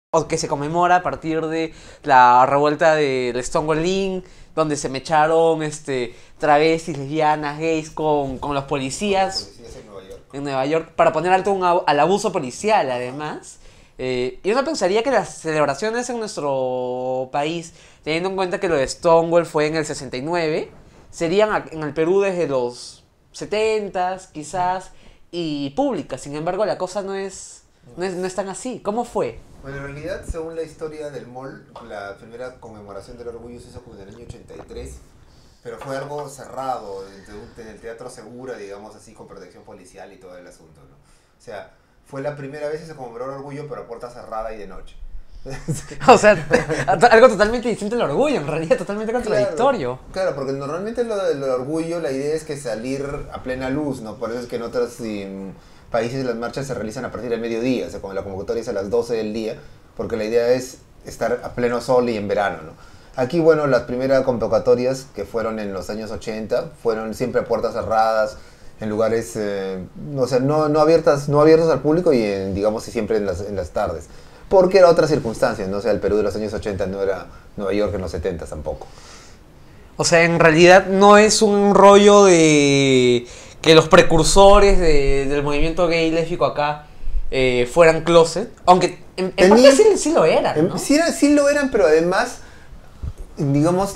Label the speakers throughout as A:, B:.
A: o que se conmemora a partir de la revuelta del Stonewall Inn, donde se mecharon travestis, lesbianas, gays con los policías
B: Policías en Nueva York.
A: en Nueva York para poner alto al abuso policial, además. Y uno pensaría que las celebraciones en nuestro país, teniendo en cuenta que lo de Stonewall fue en el 69, serían en el Perú desde los 70s, quizás, y públicas. Sin embargo, la cosa no es tan así. ¿Cómo fue?
B: Bueno, en realidad, según la historia del mall, la primera conmemoración del orgullo se hizo como en el año 83, pero fue algo cerrado, en el Teatro Segura, digamos así, con protección policial y todo el asunto, ¿no? O sea, fue la primera vez que se conmemoró el orgullo, pero a puerta cerrada y de noche.
A: O sea, algo totalmente distinto al orgullo, en realidad totalmente contradictorio.
B: Claro, porque normalmente lo del orgullo, la idea es que salir a plena luz, ¿no? Por eso es que en otros países las marchas se realizan a partir del mediodía, o sea, como la convocatoria es a las 12 del día, porque la idea es estar a pleno sol y en verano, ¿no? Aquí, bueno, las primeras convocatorias que fueron en los años 80 fueron siempre a puertas cerradas, en lugares, o sea, no abiertas al público y, digamos, y siempre en las tardes. Porque era otra circunstancia, ¿no? O sea, el Perú de los años 80 no era Nueva York en los 70 tampoco.
A: O sea, en realidad no es un rollo de que los precursores del movimiento gay y lésbico acá fueran closet. Aunque en parte sí lo eran, ¿no?
B: Sí lo eran, pero además, digamos,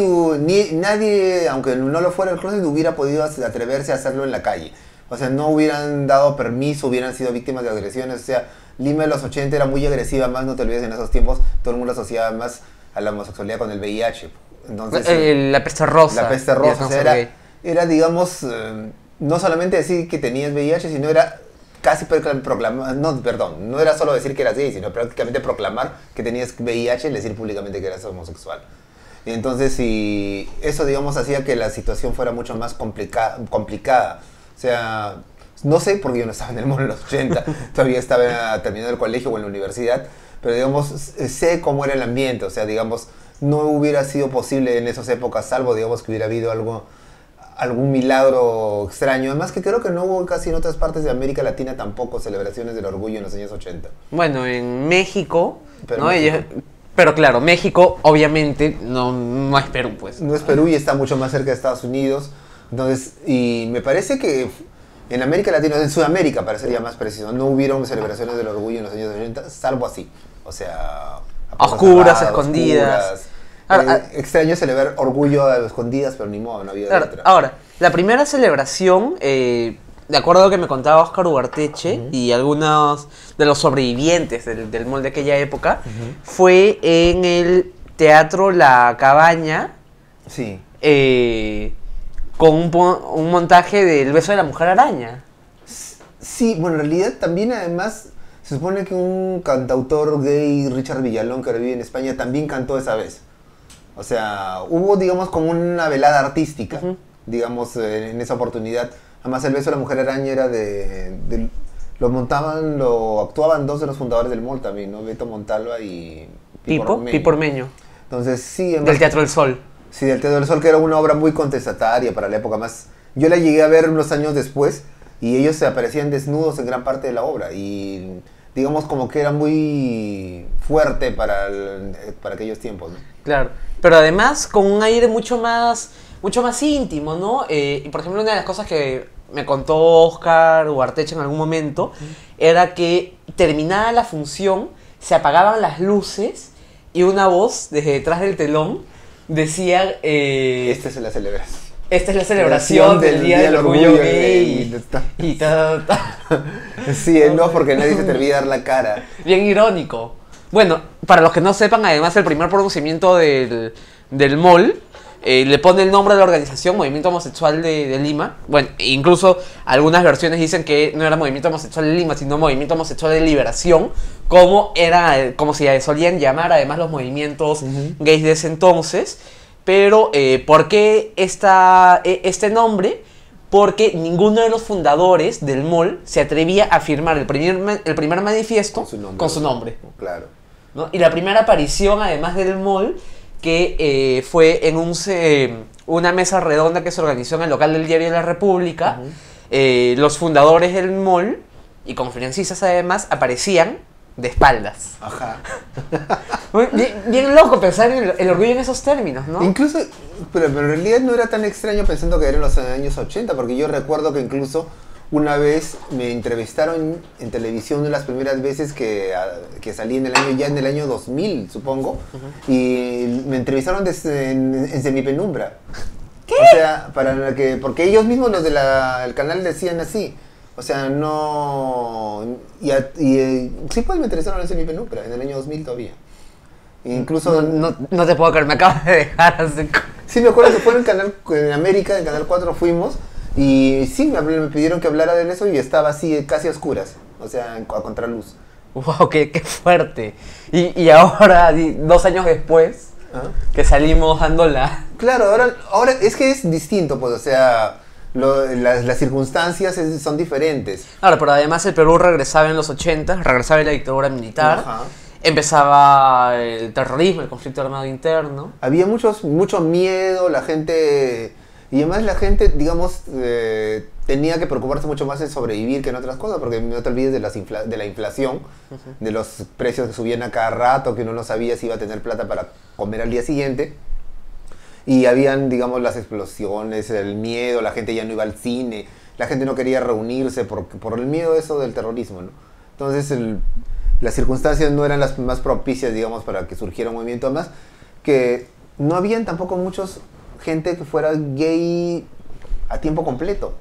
B: nadie, aunque no lo fuera el closet, hubiera podido atreverse a hacerlo en la calle. O sea, no hubieran dado permiso, hubieran sido víctimas de agresiones. O sea, Lima de los 80 era muy agresiva, más no te olvides, en esos tiempos todo el mundo asociaba más a la homosexualidad con el VIH. Entonces,
A: la peste rosa.
B: La peste rosa, o sea, era digamos, no solamente decir que tenías VIH, sino era casi proclamar, no era solo decir que eras gay, sino prácticamente proclamar que tenías VIH y decir públicamente que eras homosexual. Y entonces, y eso, digamos, hacía que la situación fuera mucho más complicada. O sea, no sé, porque yo no estaba en el mundo en los 80, todavía estaba terminando el colegio o en la universidad, pero digamos, sé cómo era el ambiente, o sea, digamos, no hubiera sido posible en esas épocas, salvo, digamos, que hubiera habido algún milagro extraño. Además que creo que no hubo casi en otras partes de América Latina tampoco celebraciones del orgullo en los años 80.
A: Bueno, en México, pero, ¿no? Pero claro, México obviamente no es Perú, pues.
B: No es Perú y está mucho más cerca de Estados Unidos. Entonces, y me parece que en América Latina, en Sudamérica, para ser ya más preciso, no hubieron celebraciones del orgullo en los años 80, salvo así. O sea,
A: oscuras, escondidas.
B: Extraño celebrar orgullo a escondidas, pero ni modo, no había otra.
A: Ahora, la primera celebración, de acuerdo a lo que me contaba Oscar Ugarteche y algunos de los sobrevivientes del mall de aquella época, fue en el Teatro La Cabaña.
B: Sí.
A: Con un montaje del beso de la mujer araña.
B: Sí, bueno, en realidad también además se supone que un cantautor gay, Richard Villalón, que ahora vive en España, también cantó esa vez. O sea, hubo, digamos, como una velada artística, digamos, en esa oportunidad. Además, el beso de la mujer araña era lo actuaban dos de los fundadores del mall también, ¿no? Beto Montalva y
A: Pipo Ormeño.
B: Entonces, sí. Además,
A: del Teatro del Sol.
B: Sí, del Teatro del Sol, que era una obra muy contestataria para la época más. Yo la llegué a ver unos años después y ellos se aparecían desnudos en gran parte de la obra y digamos como que era muy fuerte para aquellos tiempos, ¿no?
A: Claro, pero además con un aire mucho más íntimo, ¿no? Y por ejemplo, una de las cosas que me contó Oscar Ugarteche en algún momento era que terminada la función se apagaban las luces y una voz desde detrás del telón decía...
B: Esta es la celebración.
A: Esta es la celebración del Día del Orgullo Gay. Y
B: Sí, no, porque nadie se te olvida dar la cara.
A: Bien irónico. Bueno, para los que no sepan, además el primer pronunciamiento del mall le pone el nombre de la organización Movimiento Homosexual de Lima. Bueno, incluso algunas versiones dicen que no era Movimiento Homosexual de Lima, sino Movimiento Homosexual de Liberación, como se solían llamar además los movimientos gays de ese entonces. Pero, ¿por qué este nombre? Porque ninguno de los fundadores del mall se atrevía a firmar el primer manifiesto con su nombre.
B: Claro.
A: ¿No? Y la primera aparición, además del mall, que fue en una mesa redonda que se organizó en el local del Diario de la República, los fundadores del mall y conferencistas además aparecían de espaldas.
B: Ajá.
A: Bien loco pensar en el orgullo en esos términos, ¿no?
B: Incluso, pero en realidad no era tan extraño pensando que era en los años 80, porque yo recuerdo que incluso una vez me entrevistaron en televisión una de las primeras veces que salí en el año 2000, supongo, y me entrevistaron en semipenumbra. ¿Qué? O sea, porque ellos mismos, los del canal, decían así. O sea, no... sí, pues me entrevistaron en semipenumbra, en el año 2000 todavía. Incluso...
A: No te puedo creer, me acabas de dejar así.
B: Sí, me acuerdo que fue en América, en Canal 4 fuimos, y sí, me pidieron que hablara de eso y estaba así, casi a oscuras, o sea, a contraluz.
A: ¡Wow! ¡Qué fuerte! Y ahora, 2 años después, que salimos dando la...
B: Claro, ahora es que es distinto, pues, o sea, las circunstancias son diferentes.
A: Claro, pero además el Perú regresaba en los 80, regresaba la dictadura militar.
B: Ajá.
A: Empezaba el terrorismo, el conflicto armado interno.
B: Había mucho miedo, la gente... Y además la gente, digamos, tenía que preocuparse mucho más en sobrevivir que en otras cosas, porque no te olvides de la inflación, de los precios que subían a cada rato, que uno no sabía si iba a tener plata para comer al día siguiente. Y habían, digamos, las explosiones, el miedo, la gente ya no iba al cine, la gente no quería reunirse por el miedo eso del terrorismo, ¿no? Entonces las circunstancias no eran las más propicias, digamos, para que surgiera un movimiento. Más que no habían tampoco muchos gente que fuera gay a tiempo completo.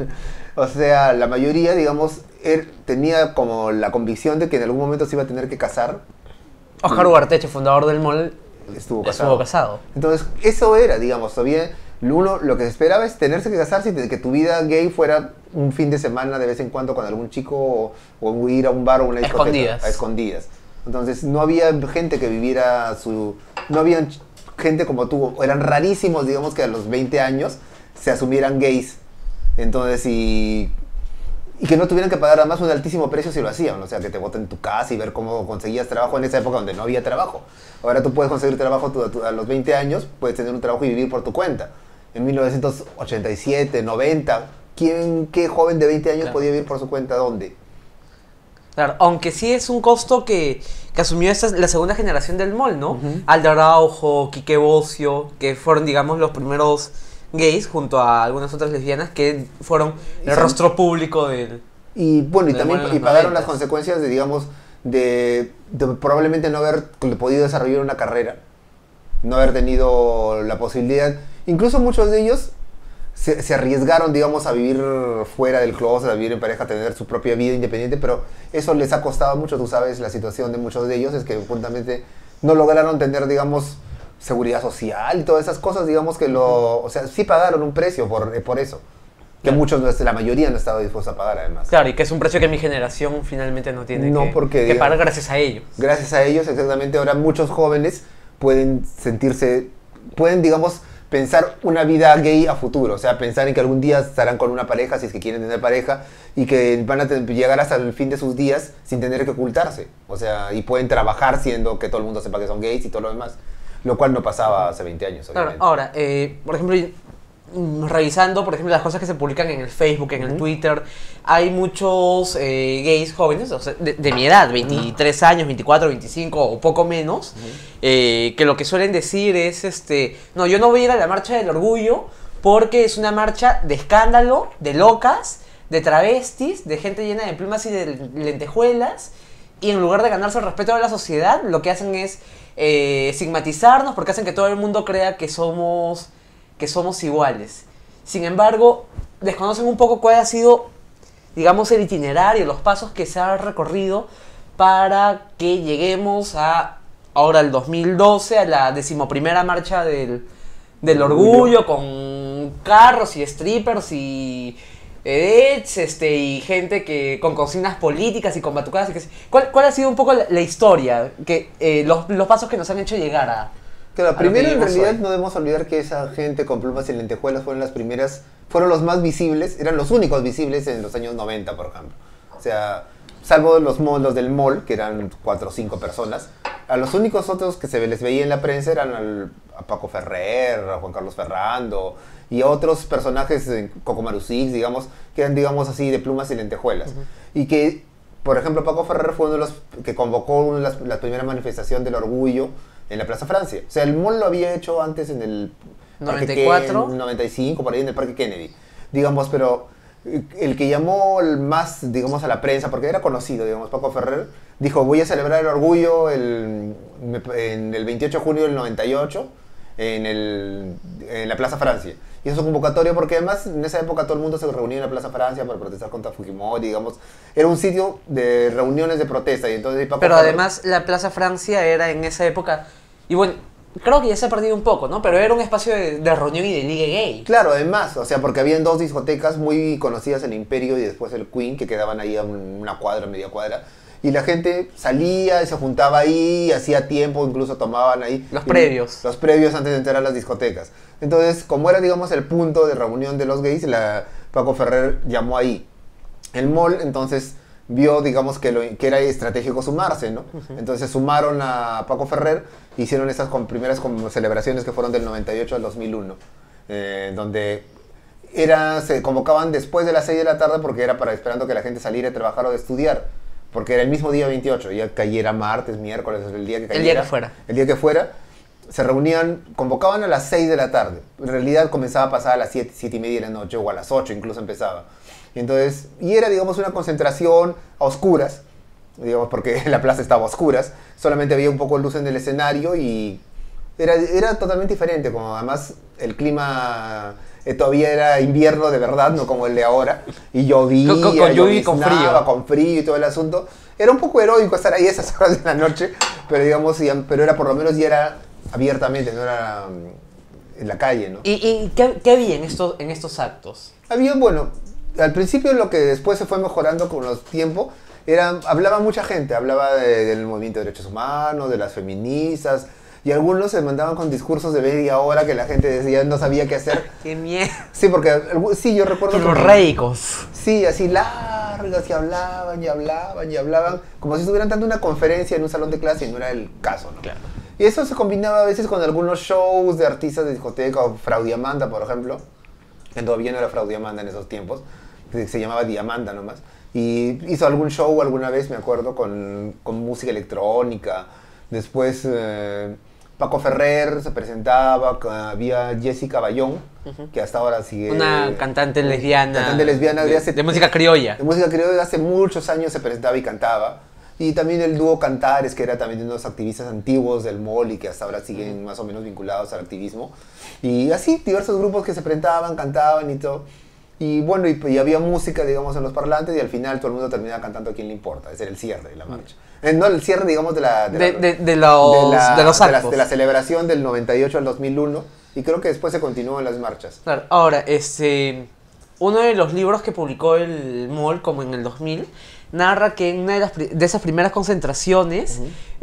B: O sea, la mayoría, digamos, tenía como la convicción de que en algún momento se iba a tener que casar.
A: Óscar Ugarteche, fundador del MOL,
B: estuvo casado. Entonces, eso era, digamos, todavía lo que se esperaba es tenerse que casarse y que tu vida gay fuera un fin de semana de vez en cuando con algún chico o ir a un bar o una discoteca a escondidas. Entonces, no había gente que viviera no había gente como tú, eran rarísimos, digamos, que a los 20 años se asumieran gays. Entonces, y que no tuvieran que pagar además un altísimo precio si lo hacían. O sea, que te boten en tu casa y ver cómo conseguías trabajo en esa época donde no había trabajo. Ahora tú puedes conseguir trabajo a los 20 años, puedes tener un trabajo y vivir por tu cuenta. En 1987, 90, ¿qué joven de 20 años podía vivir por su cuenta? ¿Dónde?
A: Claro, aunque sí es un costo que asumió la segunda generación del MOL, ¿no? Aldo Araujo, Quique Bocio, que fueron, digamos, los primeros gays, junto a algunas otras lesbianas, que fueron el rostro público del...
B: Y bueno, y también pagaron las consecuencias de, digamos, de probablemente no haber podido desarrollar una carrera, no haber tenido la posibilidad. Incluso muchos de ellos se arriesgaron, digamos, a vivir fuera del closet, a vivir en pareja, a tener su propia vida independiente, pero eso les ha costado mucho. Tú sabes, la situación de muchos de ellos es que justamente no lograron tener, digamos, seguridad social y todas esas cosas, digamos, que o sea, sí pagaron un precio por eso. Que muchos, la mayoría no estaba dispuesta a pagar, además.
A: Claro, y que es un precio que mi generación finalmente no tiene que pagar gracias a ellos.
B: Gracias a ellos, exactamente. Ahora muchos jóvenes pueden, digamos, pensar una vida gay a futuro. O sea, pensar en que algún día estarán con una pareja, si es que quieren tener pareja, y que van a llegar hasta el fin de sus días sin tener que ocultarse. O sea, y pueden trabajar siendo que todo el mundo sepa que son gays y todo lo demás. Lo cual no pasaba hace 20 años, obviamente.
A: Claro, ahora, por ejemplo, revisando, por ejemplo, las cosas que se publican en el Facebook, en el Twitter, hay muchos gays jóvenes, o sea, de mi edad, 23 años, 24, 25 o poco menos, que lo que suelen decir es, no, yo no voy a ir a la marcha del orgullo porque es una marcha de escándalo, de locas, de travestis, de gente llena de plumas y de lentejuelas, y en lugar de ganarse el respeto de la sociedad, lo que hacen es estigmatizarnos porque hacen que todo el mundo crea que somos iguales. Sin embargo, desconocen un poco cuál ha sido, digamos, el itinerario, los pasos que se han recorrido para que lleguemos ahora al 2012, a la 11ª marcha del orgullo, con carros y strippers y y gente con consignas políticas y con batucadas. ¿Cuál ha sido un poco la historia, los pasos que nos han hecho llegar a...
B: Claro, primero en realidad no debemos olvidar que esa gente con plumas y lentejuelas fueron los más visibles, eran los únicos visibles en los años 90, por ejemplo. O sea, salvo los del MOL, que eran 4 o 5 personas, a los únicos otros que se les veía en la prensa eran a Paco Ferrer, a Juan Carlos Ferrando y a otros personajes, Coco Marusix, digamos, que eran, digamos así, de plumas y lentejuelas. Y que por ejemplo, Paco Ferrer fue uno de los que convocó la primera manifestación del orgullo en la Plaza Francia. O sea, el MOL lo había hecho antes en el
A: 94,
B: 95, por ahí en el Parque Kennedy. Digamos, pero el que llamó más, digamos, a la prensa, porque era conocido, digamos, Paco Ferrer, dijo, voy a celebrar el orgullo en el 28 de junio del 98 en la Plaza Francia. Y eso es convocatoria porque además en esa época todo el mundo se reunía en la Plaza Francia para protestar contra Fujimori, digamos. Era un sitio de reuniones de protesta. Y entonces Paco
A: pero
B: Ferrer,
A: además la Plaza Francia era en esa época, y bueno, creo que ya se ha perdido un poco, ¿no? Pero era un espacio de reunión y de ligue gay.
B: claro, además, o sea, porque habían dos discotecas muy conocidas, el Imperio y después el Queen, que quedaban ahí a una cuadra, media cuadra. Y la gente salía y se juntaba ahí, hacía tiempo, incluso tomaban ahí.
A: Los previos.
B: Los previos antes de entrar a las discotecas. Entonces, como era, digamos, el punto de reunión de los gays, Paco Ferrer llamó ahí. El MOL, entonces, vio, digamos, que era estratégico sumarse, ¿no? Entonces, sumaron a Paco Ferrer, hicieron estas primeras celebraciones que fueron del 98 al 2001, donde se convocaban después de las 6 de la tarde porque era esperando que la gente saliera a trabajar o de estudiar. Porque era el mismo día 28, ya cayera martes, miércoles, el día que cayera.
A: El día que fuera.
B: El día que fuera, se reunían, convocaban a las 6 de la tarde. En realidad comenzaba a pasar a las 7, 7 y media de la noche, o a las 8 incluso empezaba. Y era, digamos, una concentración a oscuras, digamos, porque la plaza estaba a oscuras. Solamente había un poco de luz en el escenario y era totalmente diferente, como además el clima... todavía era invierno de verdad, no como el de ahora. Y llovía,
A: con lluvia y con frío.
B: Con frío y todo el asunto. Era un poco heroico estar ahí a esas horas de la noche, pero digamos, pero era por lo menos ya era abiertamente, no era en la calle, ¿no?
A: ¿Y qué había en estos actos?
B: Había, bueno, al principio lo que después se fue mejorando con los tiempos, hablaba mucha gente, hablaba del movimiento de derechos humanos, de las feministas. Y algunos se mandaban con discursos de media hora que la gente decía no sabía qué hacer.
A: ¡Qué miedo!
B: Sí, porque sí, yo recuerdo...
A: Los reicos.
B: Sí, así largas y hablaban y hablaban y hablaban, como si estuvieran dando una conferencia en un salón de clase y no era el caso, ¿no?
A: Claro.
B: Y eso se combinaba a veces con algunos shows de artistas de discoteca, o Frau Diamanda, por ejemplo, que todavía no era Frau Diamanda en esos tiempos, que se llamaba Diamanda nomás. Y hizo algún show alguna vez, me acuerdo, con música electrónica. Después... Paco Ferrer se presentaba, había Jessica Bayón, que hasta ahora sigue...
A: Una cantante lesbiana.
B: Cantante lesbiana
A: de música criolla.
B: De música criolla, hace muchos años se presentaba y cantaba. Y también el dúo Cantares, que era también de unos activistas antiguos del MOL y que hasta ahora siguen más o menos vinculados al activismo. Y así, diversos grupos que se presentaban, cantaban y todo. Y bueno, y había música, digamos, en los parlantes y al final todo el mundo terminaba cantando ¿A quién le importa? Ese era el cierre de la marcha. No, el cierre, digamos, de los actos. De la celebración del 98 al 2001 y creo que después se continuó en las marchas.
A: Claro. Ahora, uno de los libros que publicó el MOL, como en el 2000, narra que en una de esas primeras concentraciones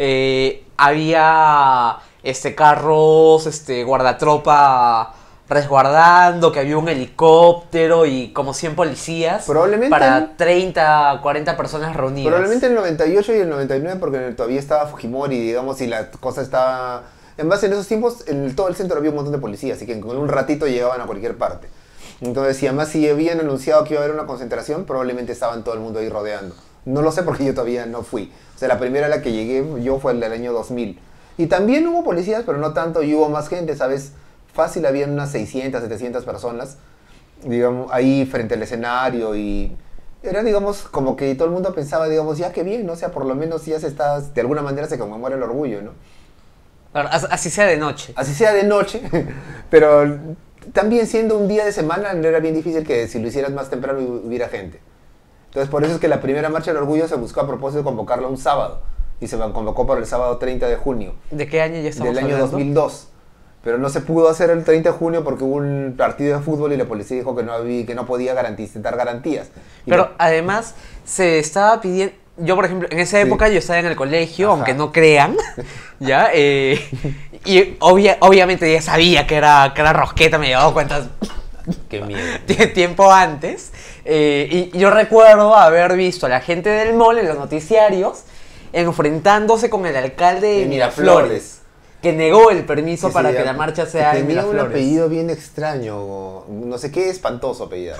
A: había carros, guardatropa resguardando, que había un helicóptero y como 100 policías para 30, 40 personas reunidas.
B: Probablemente en el 98 y el 99 porque todavía estaba Fujimori, digamos, y la cosa estaba... En base en esos tiempos, en todo el centro había un montón de policías, así que en un ratito llegaban a cualquier parte. Entonces, y además si habían anunciado que iba a haber una concentración, probablemente estaban todo el mundo ahí rodeando. No lo sé porque yo todavía no fui. O sea, la primera a la que llegué yo fue el del año 2000. Y también hubo policías, pero no tanto, y hubo más gente, ¿sabes? Fácil, habían unas 600, 700 personas, digamos, ahí frente al escenario y era, digamos, como que todo el mundo pensaba, digamos, ya qué bien, ¿no? O sea, por lo menos ya de alguna manera se conmemora el orgullo, ¿no?
A: Claro, así sea de noche.
B: Así sea de noche, pero también siendo un día de semana no era bien difícil que si lo hicieras más temprano hubiera gente. Entonces por eso es que la primera marcha del orgullo se buscó a propósito de convocarla un sábado y se convocó para el sábado 30 de junio.
A: ¿De qué año ya estamos
B: hablando? Del año
A: hablando?
B: 2002. Pero no se pudo hacer el 30 de junio porque hubo un partido de fútbol y la policía dijo que no podía dar garantías.
A: Pero además se estaba pidiendo... Yo, por ejemplo, en esa época yo estaba en el colegio,
B: Ajá.
A: aunque no crean, ¿ya? Y obviamente ya sabía que era rosqueta, me había dado cuenta
B: Qué miedo.
A: tiempo antes. Y yo recuerdo haber visto a la gente del MOL en los noticiarios enfrentándose con el alcalde de Miraflores. que negó el permiso
B: Sí,
A: para
B: sí,
A: que la marcha sea en
B: tenía un
A: Miraflores.
B: apellido bien extraño, no sé qué espantoso apellido.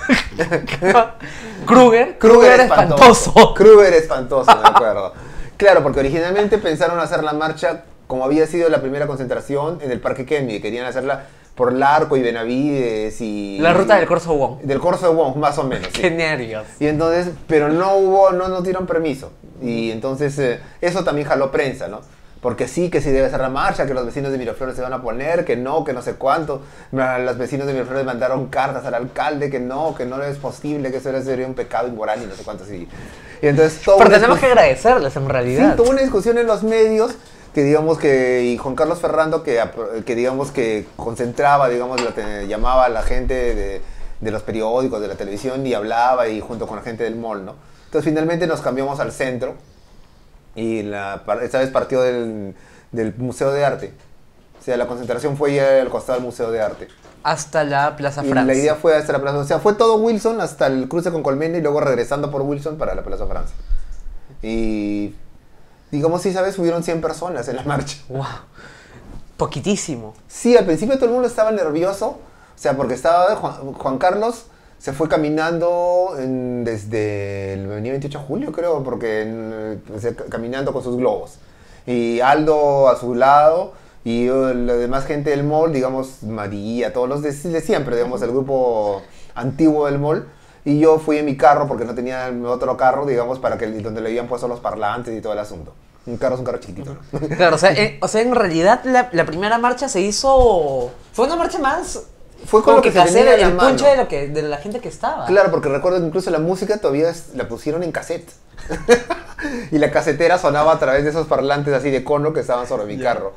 A: Kruger espantoso.
B: Kruger espantoso, me acuerdo. Claro, porque originalmente pensaron hacer la marcha, como había sido la primera concentración, en el Parque Kennedy. Querían hacerla por Larco y Benavides y...
A: La ruta del Corso Wong.
B: Del Corso de Wong, más o menos. Sí.
A: Qué nervios.
B: Y entonces, pero no dieron permiso. Y entonces eso también jaló prensa, ¿no? Porque sí, que sí debe ser la marcha, que los vecinos de Miraflores se van a poner, que no sé cuánto. Los vecinos de Miraflores mandaron cartas al alcalde, que no es posible, que eso sería un pecado inmoral y no sé cuánto así. Y entonces todo...
A: Pero tenemos que agradecerles en realidad.
B: Sí, tuvo una discusión en los medios que digamos que, y Juan Carlos Ferrando que digamos que concentraba, digamos, llamaba a la gente de los periódicos, de la televisión y hablaba y junto con la gente del mall, ¿no? Entonces finalmente nos cambiamos al centro y esta vez partió del Museo de Arte. O sea, la concentración fue ya al costado del Museo de Arte.
A: Hasta la Plaza
B: Y
A: Francia.
B: la idea fue hasta la Plaza, o sea, fue todo Wilson hasta el cruce con Colmena y luego regresando por Wilson para la Plaza Francia. Y digamos, sí, ¿sabes? Hubieron 100 personas en la marcha.
A: Wow. Poquitísimo.
B: Sí, al principio todo el mundo estaba nervioso, o sea, porque estaba Juan Carlos se fue caminando desde el avenida 28 de julio, creo, porque caminando con sus globos. Y Aldo a su lado y la demás gente del mall, digamos, María, todos los de siempre, digamos, el grupo antiguo del mall. Y yo fui en mi carro porque no tenía otro carro, digamos, donde le habían puesto los parlantes y todo el asunto. Un carro es un carro chiquitito, ¿no?
A: Claro, o sea, en realidad la primera marcha se hizo... Fue una marcha más...
B: Fue con lo que se tenía
A: el
B: en la
A: punche
B: mano.
A: de la gente que estaba.
B: Claro, porque recuerdo que incluso la música todavía la pusieron en cassette. Y la casetera sonaba a través de esos parlantes así de cono que estaban sobre mi carro.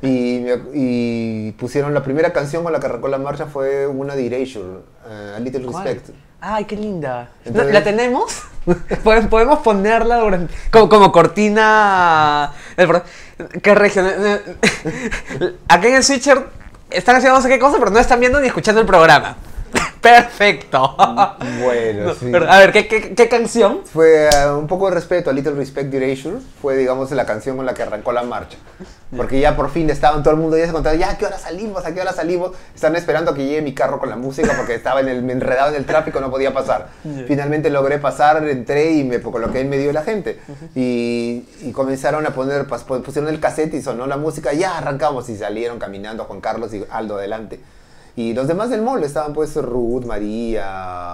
B: Y pusieron la primera canción con la que arrancó la marcha fue una de Erasure, A Little
A: ¿Cuál?
B: Respect.
A: Ay, qué linda.
B: Entonces-
A: ¿La tenemos? Podemos ponerla durante, como cortina. ¿Qué región? Acá en el Switcher están haciendo no sé qué cosa, pero no están viendo ni escuchando el programa. Perfecto.
B: Bueno, sí.
A: Pero, a ver, ¿qué canción?
B: Fue un poco de respeto, A Little Respect de Erasure. Fue, digamos, la canción con la que arrancó la marcha. Porque ya por fin estaban todo el mundo, ya se contaba, ya, ¿a qué hora salimos? ¿A qué hora salimos? Están esperando a que llegue mi carro con la música porque estaba enredado en el tráfico, no podía pasar. Finalmente logré pasar, entré y me coloqué en medio de la gente. Y comenzaron a poner, pusieron el cassette y sonó la música, ya arrancamos y salieron caminando Juan Carlos y Aldo adelante. Y los demás del mall estaban pues Ruth, María,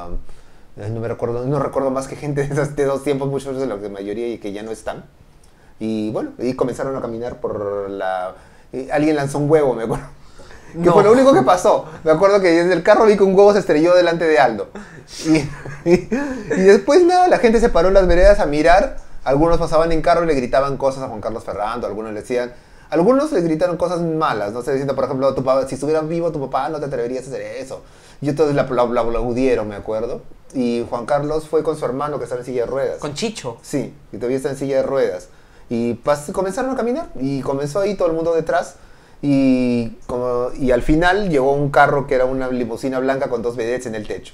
B: no recuerdo más que gente de dos tiempos, muchos de la mayoría y que ya no están. Y bueno, y comenzaron a caminar por alguien lanzó un huevo, me acuerdo. Que fue lo único que pasó. Me acuerdo que desde el carro vi que un huevo se estrelló delante de Aldo. Y después nada, la gente se paró en las veredas a mirar. Algunos pasaban en carro y le gritaban cosas a Juan Carlos Ferrando, algunos le decían... Algunos le gritaron cosas malas, no sé, diciendo, por ejemplo, si estuviera vivo tu papá no te atreverías a hacer eso. Y entonces la aplaudieron, me acuerdo. Y Juan Carlos fue con su hermano que estaba en silla de ruedas.
A: Con Chicho.
B: Sí, que todavía está en silla de ruedas. Y comenzaron a caminar y comenzó ahí todo el mundo detrás. Y al final llegó un carro que era una limusina blanca con 2 vedettes en el techo.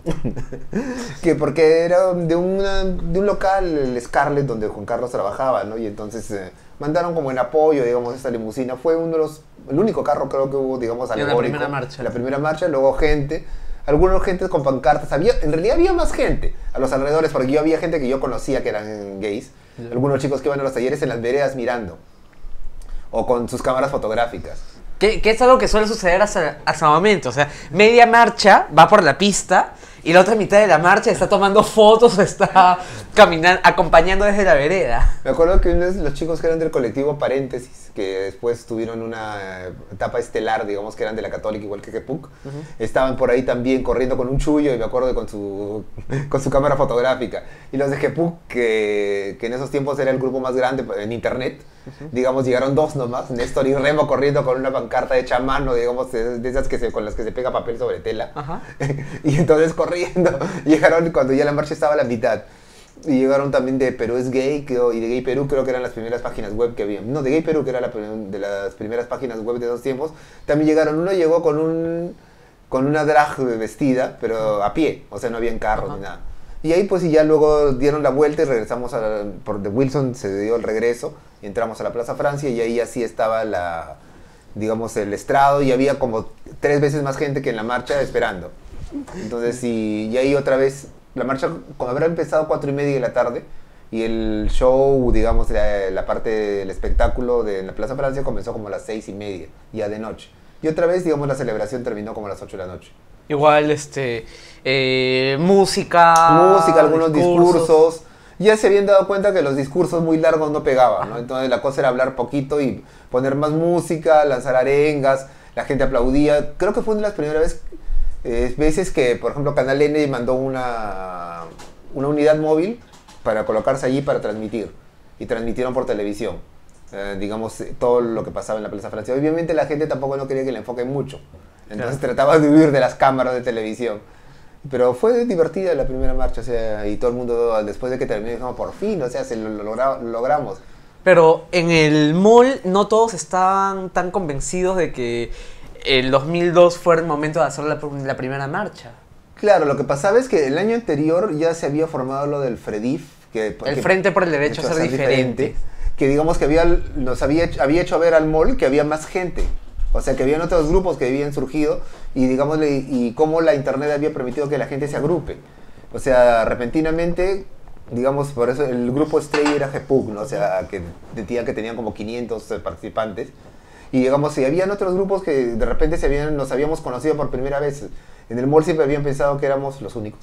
B: Porque era de un local, el Scarlett, donde Juan Carlos trabajaba, ¿no? Y entonces mandaron como en apoyo, digamos, esta limusina. Fue el único carro creo que hubo, digamos, alegórico.
A: En la primera marcha.
B: En la primera marcha, luego algunos gente con pancartas. En realidad había más gente a los alrededores, porque yo había gente que yo conocía que eran gays. Algunos chicos que iban a los talleres en las veredas mirando. O con sus cámaras fotográficas.
A: Que es algo que suele suceder hasta el momento. O sea, media marcha va por la pista y la otra mitad de la marcha está tomando fotos o está caminando, acompañando desde la vereda.
B: Me acuerdo que los chicos que eran del colectivo Paréntesis, que después tuvieron una etapa estelar, digamos que eran de la Católica igual que Kepuc, estaban por ahí también corriendo con un chullo y me acuerdo con su cámara fotográfica. Y los de Kepuc, que en esos tiempos era el grupo más grande en internet, digamos, llegaron 2 nomás, Néstor y Remo corriendo con una pancarta hecha a mano, digamos, de esas con las que se pega papel sobre tela. Y entonces corriendo, llegaron cuando ya la marcha estaba a la mitad. Y llegaron también de Perú es Gay, y de Gay Perú creo que eran las primeras páginas web que había. No, de Gay Perú, que era de las primeras páginas web de esos tiempos. También llegaron, uno llegó con una drag vestida, pero a pie, o sea, no había en carro ni nada. Y ahí pues y ya luego dieron la vuelta y regresamos por de Wilson se dio el regreso y entramos a la Plaza Francia y ahí así estaba digamos, el estrado y había como 3 veces más gente que en la marcha esperando. Entonces, y ahí otra vez, la marcha habrá empezado 4:30 de la tarde y el show, digamos, la parte del espectáculo de la Plaza Francia comenzó como a las 6:30, ya de noche. Y otra vez, digamos, la celebración terminó como a las 8 de la noche.
A: Igual, música,
B: algunos discursos. Ya se habían dado cuenta que los discursos muy largos no pegaban, ¿no? Entonces la cosa era hablar poquito y poner más música, lanzar arengas, la gente aplaudía. Creo que fue una de las primeras veces que, por ejemplo, Canal N mandó una unidad móvil para colocarse allí para transmitir. Y transmitieron por televisión, digamos, todo lo que pasaba en la Plaza Francia. Obviamente la gente tampoco no quería que le enfoquen mucho. Entonces trataba de huir de las cámaras de televisión. Pero fue divertida la primera marcha, o sea, y todo el mundo después de que terminó dijo, por fin, o sea, lo logramos.
A: Pero en el mall no todos estaban tan convencidos de que el 2002 fue el momento de hacer la primera marcha.
B: Claro, lo que pasaba es que el año anterior ya se había formado lo del FREDIF,
A: el Frente por el Derecho a Ser Diferente,
B: que digamos que nos había hecho ver al mall que había más gente. O sea, que habían otros grupos que habían surgido y, digamos, y cómo la internet había permitido que la gente se agrupe. O sea, repentinamente, digamos, por eso el grupo estrella era GEPUC, ¿no? O sea, que decía que tenían como 500 participantes. Y, digamos, si habían otros grupos que de repente nos habíamos conocido por primera vez. En el mall siempre habían pensado que éramos los únicos.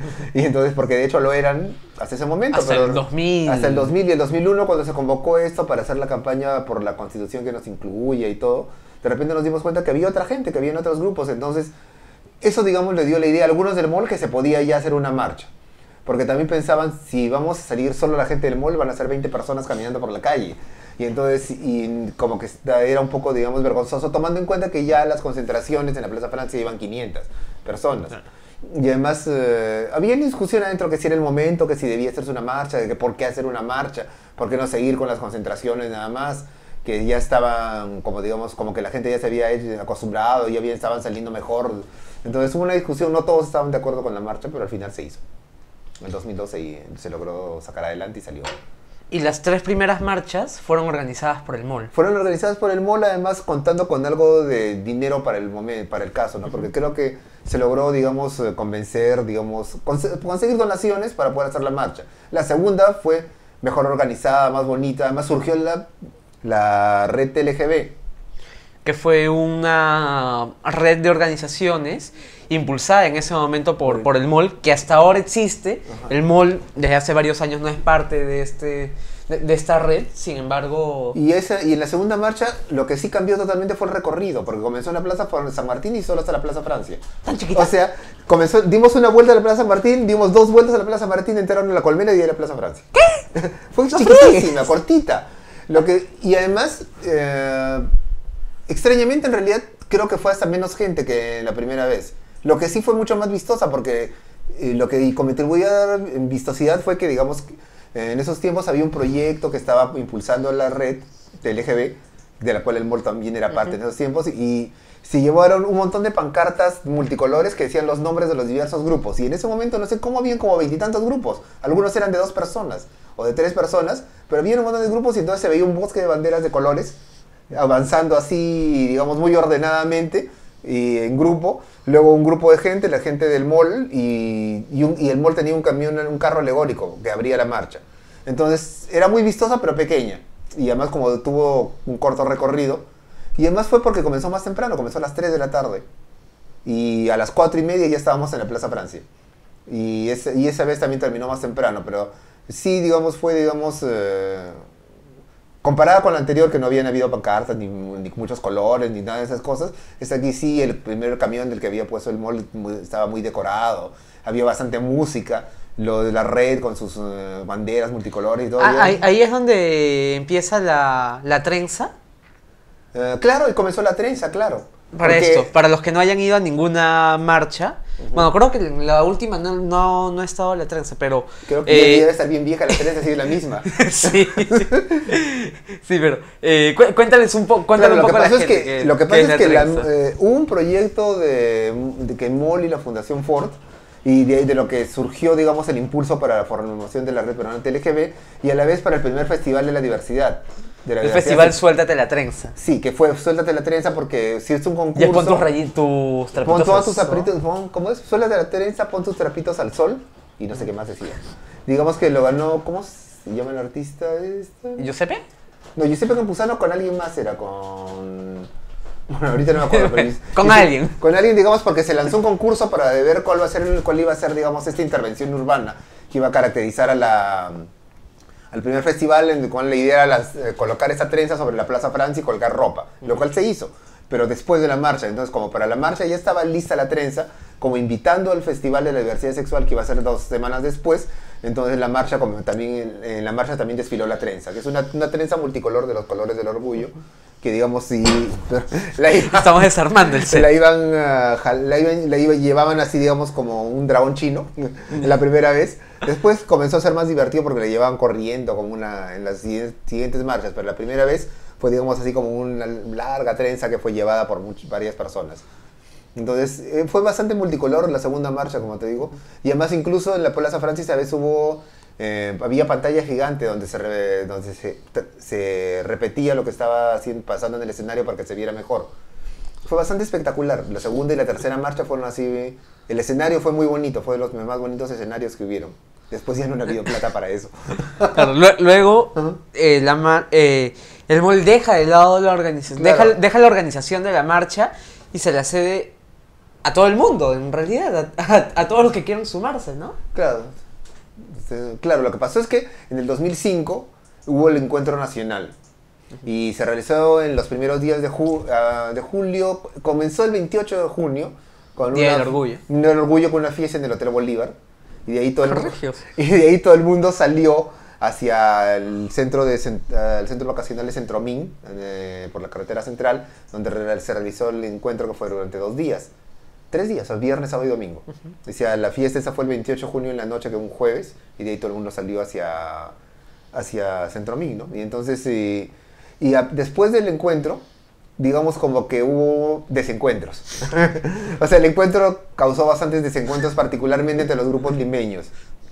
B: Y entonces, porque de hecho lo eran hasta ese momento.
A: Hasta el 2000.
B: Hasta el 2000 y el 2001, cuando se convocó esto para hacer la campaña por la Constitución que nos incluye y todo. De repente nos dimos cuenta que había otra gente, que había otros grupos. Entonces, eso, digamos, le dio la idea a algunos del mall que se podía ya hacer una marcha. Porque también pensaban, si vamos a salir solo la gente del mall, van a ser 20 personas caminando por la calle. Y entonces, como que era un poco, digamos, vergonzoso, tomando en cuenta que ya las concentraciones en la Plaza Francia iban 500 personas. Y además, había discusión adentro que si era el momento, que si debía hacerse una marcha, de que por qué hacer una marcha, por qué no seguir con las concentraciones nada más, que ya estaban, como digamos, como que la gente ya se había acostumbrado, ya bien estaban saliendo mejor. Entonces hubo una discusión, no todos estaban de acuerdo con la marcha, pero al final se hizo. En el 2012 se logró sacar adelante y salió.
A: Y las 3 primeras marchas fueron organizadas por el mall.
B: Fueron organizadas por el mall, además contando con algo de dinero para el caso, ¿no? Porque creo que se logró, digamos, convencer, digamos, conseguir donaciones para poder hacer la marcha. La segunda fue mejor organizada, más bonita, además surgió la red LGB,
A: que fue una red de organizaciones impulsada en ese momento por el mall, que hasta ahora existe. Ajá. El mall desde hace varios años no es parte de esta red, sin embargo...
B: Y en la segunda marcha lo que sí cambió totalmente fue el recorrido, porque comenzó en la Plaza San Martín y solo hasta la Plaza Francia.
A: ¿Tan chiquita?
B: O sea, dimos una vuelta a la Plaza San Martín, dimos 2 vueltas a la Plaza San Martín, entraron en la Colmena y de la Plaza Francia.
A: ¿Qué?
B: Fue chiquitísima, cortita. Y además, extrañamente en realidad creo que fue hasta menos gente que la primera vez. Lo que sí fue mucho más vistosa, porque lo que contribuyó a dar en vistosidad fue que, digamos, en esos tiempos había un proyecto que estaba impulsando la red de LGB, de la cual el mall también era parte en esos tiempos, y se llevaron un montón de pancartas multicolores que decían los nombres de los diversos grupos. Y en ese momento no sé cómo habían como 20 y tantos grupos. Algunos eran de 2 personas o de 3 personas, pero había un montón de grupos y entonces se veía un bosque de banderas de colores avanzando así, digamos, muy ordenadamente y en grupo. Luego un grupo de gente, la gente del mall, y el mall tenía un carro alegórico que abría la marcha. Entonces era muy vistosa pero pequeña, y además como tuvo un corto recorrido, y además fue porque comenzó más temprano, comenzó a las 3 de la tarde, y a las 4:30 ya estábamos en la Plaza Francia, y esa vez también terminó más temprano, pero sí, digamos, fue, digamos, comparada con la anterior, que no habían habido pancartas, ni muchos colores, ni nada de esas cosas, aquí sí, el primer camión del que había puesto el mall estaba muy decorado, había bastante música, lo de la red con sus banderas multicolores y todo.
A: Ahí es donde empieza la trenza.
B: Claro, y comenzó la trenza, claro.
A: Para los que no hayan ido a ninguna marcha, bueno, creo que la última no ha estado la trenza, pero...
B: Creo que debe estar bien vieja la trenza, si es la misma.
A: Sí, pero cuéntales un poco a la gente.
B: Lo que pasa es que hubo un proyecto de que MOL y la Fundación Ford, y de lo que surgió, digamos, el impulso para la formación de la red peruana LGB, y a la vez para el primer Festival de la Diversidad. de la
A: El
B: Universidad
A: festival Suéltate la Trenza.
B: Sí, que fue Suéltate la Trenza porque si es un concurso...
A: Ya pon tus trapitos
B: Pon todos tus
A: al sol.
B: trapitos, ¿cómo es? Suéltate la trenza, pon tus trapitos al sol y no sé qué más decía. Digamos que lo ganó, ¿cómo se llama el artista este?
A: ¿Giuseppe?
B: No, Giuseppe Campuzano con alguien más era Bueno, ahorita no me acuerdo, pero...
A: Con alguien.
B: Con alguien, digamos, porque se lanzó un concurso para ver cuál iba a ser, digamos, esta intervención urbana que iba a caracterizar al primer festival, en el cual la idea era colocar esa trenza sobre la Plaza Francia y colgar ropa, lo cual se hizo, pero después de la marcha. Entonces, como para la marcha ya estaba lista la trenza, como invitando al Festival de la Diversidad Sexual, que iba a ser 2 semanas después, entonces la marcha, como también, en la marcha también desfiló la trenza, que es una trenza multicolor de los colores del orgullo, que digamos, si
A: Estamos desarmando el set.
B: llevaban así, digamos, como un dragón chino la primera vez. Después comenzó a ser más divertido porque le llevaban corriendo como en las siguientes marchas, pero la primera vez fue, digamos, así como una larga trenza que fue llevada por varias personas. Entonces, fue bastante multicolor la segunda marcha, como te digo. Y además, incluso en la Plaza Francis a veces había pantalla gigante donde se repetía lo que estaba pasando en el escenario para que se viera mejor. Fue bastante espectacular. La segunda y la tercera marcha fueron así. El escenario fue muy bonito, fue de los más bonitos escenarios que hubieron. Después ya no ha habido plata para eso.
A: Claro, luego, el MOL deja de lado la organización,
B: Claro.
A: deja la organización de la marcha y se la cede a todo el mundo, en realidad, a todos los que quieran sumarse, ¿no?
B: Claro. Claro, lo que pasó es que en el 2005 hubo el encuentro nacional y se realizó en los primeros días de julio. Comenzó el 28 de junio con
A: Día del Orgullo.
B: Un día del orgullo con una fiesta en el Hotel Bolívar y de ahí
A: Regios.
B: todo el mundo salió hacia el centro vacacional de Centromín, por la carretera central, donde se realizó el encuentro, que fue durante 2 días. 3 días, o sea, viernes, sábado y domingo. Decía, la fiesta esa fue el 28 de junio en la noche, que fue un jueves, y de ahí todo el mundo salió hacia Centromín, ¿no? Y entonces, después del encuentro, digamos como que hubo desencuentros. O sea, el encuentro causó bastantes desencuentros, particularmente entre los grupos limeños.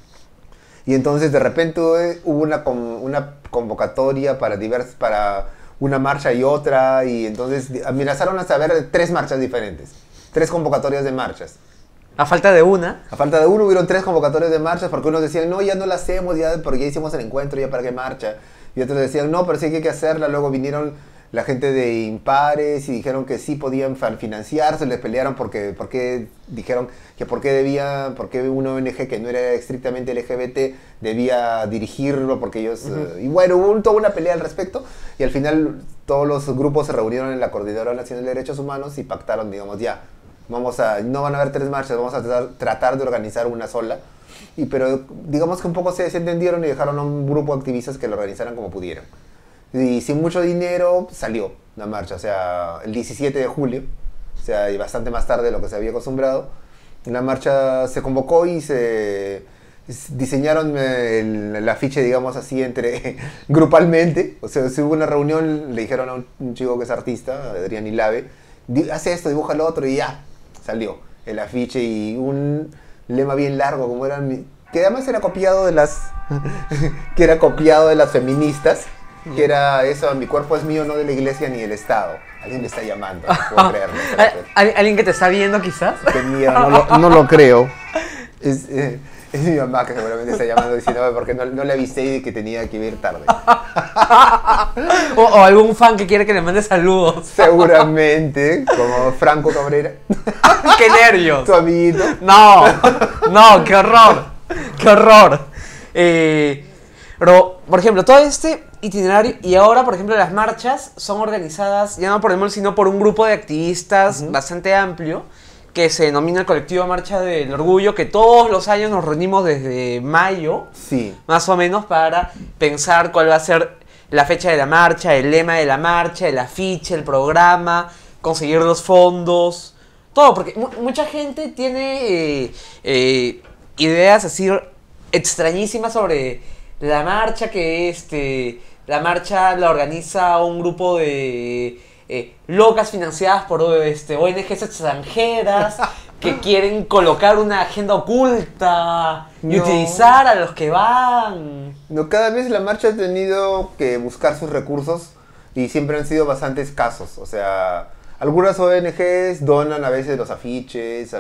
B: Y entonces de repente hubo una convocatoria para una marcha y otra, y entonces amenazaron hasta ver 3 marchas diferentes. 3 convocatorias de marchas.
A: A falta de una.
B: A falta de uno hubieron 3 convocatorias de marchas, porque unos decían, no, ya no la hacemos, porque ya hicimos el encuentro, ya para qué marcha. Y otros decían, no, pero sí que hay que hacerla. Luego vinieron la gente de Impares y dijeron que sí podían financiarse, les pelearon porque dijeron que por qué una ONG que no era estrictamente LGBT debía dirigirlo, porque ellos... y bueno, hubo toda una pelea al respecto, y al final todos los grupos se reunieron en la Coordinadora Nacional de Derechos Humanos y pactaron, digamos, no van a haber 3 marchas, vamos a tratar de organizar una sola. Pero digamos que un poco se desentendieron y dejaron a un grupo de activistas que lo organizaran como pudieran. Y sin mucho dinero salió la marcha, o sea, el 17 de julio, o sea, y bastante más tarde de lo que se había acostumbrado. La marcha se convocó y se diseñaron el afiche, digamos así, grupalmente. O sea, si hubo una reunión, le dijeron a un chico que es artista, Adrián Ilave, hace esto, dibuja lo otro, y ya, salió el afiche y un lema bien largo, que además era copiado de las feministas. Que era eso, mi cuerpo es mío, no de la iglesia ni del Estado. Alguien me está llamando, no puedo creerlo.
A: ¿Alguien que te está viendo quizás?
B: Qué miedo, no lo creo. Es mi mamá que seguramente está llamando diciendo porque no le avisé y que tenía que ir tarde.
A: o algún fan que quiere que le mande saludos.
B: Seguramente, como Franco Cabrera.
A: ¡Qué nervios!
B: Tu amiguito.
A: No, qué horror. Qué horror. Pero, por ejemplo, todo este itinerario y ahora, por ejemplo, las marchas son organizadas ya no por el MOL, sino por un grupo de activistas bastante amplio que se denomina el Colectivo Marcha del Orgullo, que todos los años nos reunimos desde mayo,
B: sí,
A: más o menos, para pensar cuál va a ser la fecha de la marcha, el lema de la marcha, el afiche, el programa, conseguir los fondos, todo, porque mucha gente tiene ideas así extrañísimas sobre la marcha, que la marcha la organiza un grupo de locas financiadas por ONGs extranjeras que quieren colocar una agenda oculta y
B: No.
A: utilizar a los que van.
B: No, cada vez la marcha ha tenido que buscar sus recursos y siempre han sido bastante escasos. O sea, algunas ONGs donan a veces los afiches,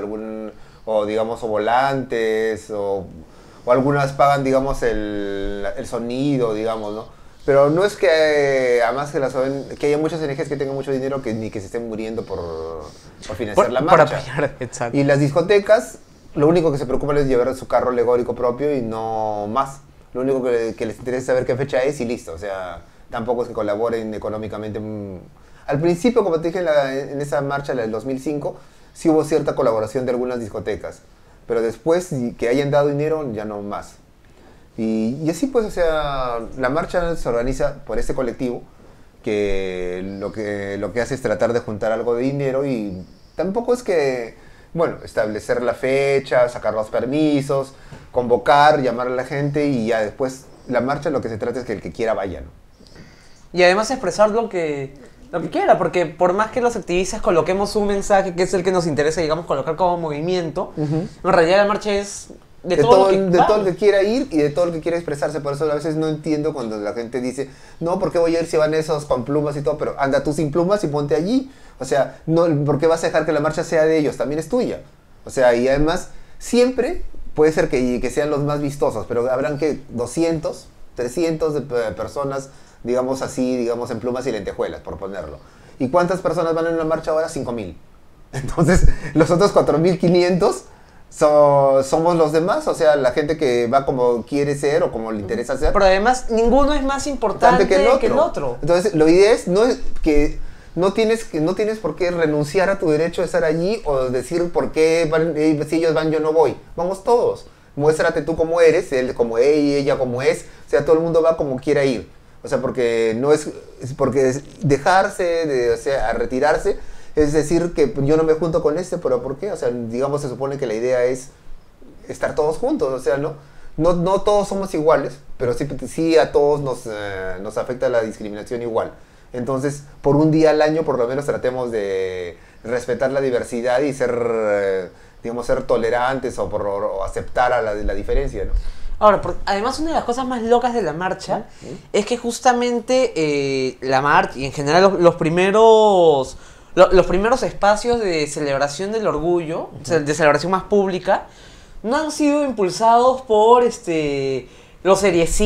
B: o digamos, o volantes, o algunas pagan, digamos, el sonido, digamos, ¿no? Pero no es que, además que haya muchas ONGs que tengan mucho dinero ni que se estén muriendo por financiar la
A: Por
B: marcha.
A: apoyar, exacto.
B: Y las discotecas, lo único que se preocupan es llevar su carro alegórico propio y no más. Lo único que les interesa es saber qué fecha es y listo. O sea, tampoco es que colaboren económicamente. Al principio, como te dije, en esa marcha, la del 2005, sí hubo cierta colaboración de algunas discotecas. Pero después, que hayan dado dinero, ya no más. Y así pues, o sea, la marcha se organiza por este colectivo que lo que hace es tratar de juntar algo de dinero y tampoco es que, bueno, establecer la fecha, sacar los permisos, convocar, llamar a la gente y ya después la marcha lo que se trata es que el que quiera vaya, ¿no?
A: Y además expresar lo que quiera, porque por más que los activistas coloquemos un mensaje que es el que nos interesa, digamos, colocar como movimiento, en realidad la marcha es de todo
B: el que quiera ir y de todo el que quiera expresarse. Por eso a veces no entiendo cuando la gente dice, no, ¿por qué voy a ir si van esos con plumas y todo? Pero anda tú sin plumas y ponte allí. O sea, no, ¿por qué vas a dejar que la marcha sea de ellos? También es tuya. O sea, y además, siempre puede ser que sean los más vistosos, pero habrán que 200, 300 de personas, digamos así, digamos en plumas y lentejuelas, por ponerlo. ¿Y cuántas personas van en una marcha ahora? 5.000. Entonces, los otros 4.500 somos los demás, o sea, la gente que va como quiere ser o como le interesa ser.
A: Pero además, ninguno es más importante que el otro.
B: Entonces, lo ideal es que no tienes por qué renunciar a tu derecho de estar allí o decir por qué si ellos van yo no voy. Vamos todos. Muéstrate tú como eres, él como ella como es. O sea, todo el mundo va como quiera ir. O sea, porque no es porque dejarse, o sea, a retirarse, es decir que yo no me junto con pero ¿por qué? O sea, digamos, se supone que la idea es estar todos juntos, o sea, no todos somos iguales, pero sí a todos nos afecta la discriminación igual. Entonces, por un día al año, por lo menos tratemos de respetar la diversidad y ser tolerantes o aceptar a la diferencia, ¿no?
A: Ahora, además una de las cosas más locas de la marcha es que justamente la marcha y en general los primeros espacios de celebración del orgullo, de celebración más pública, no han sido impulsados por los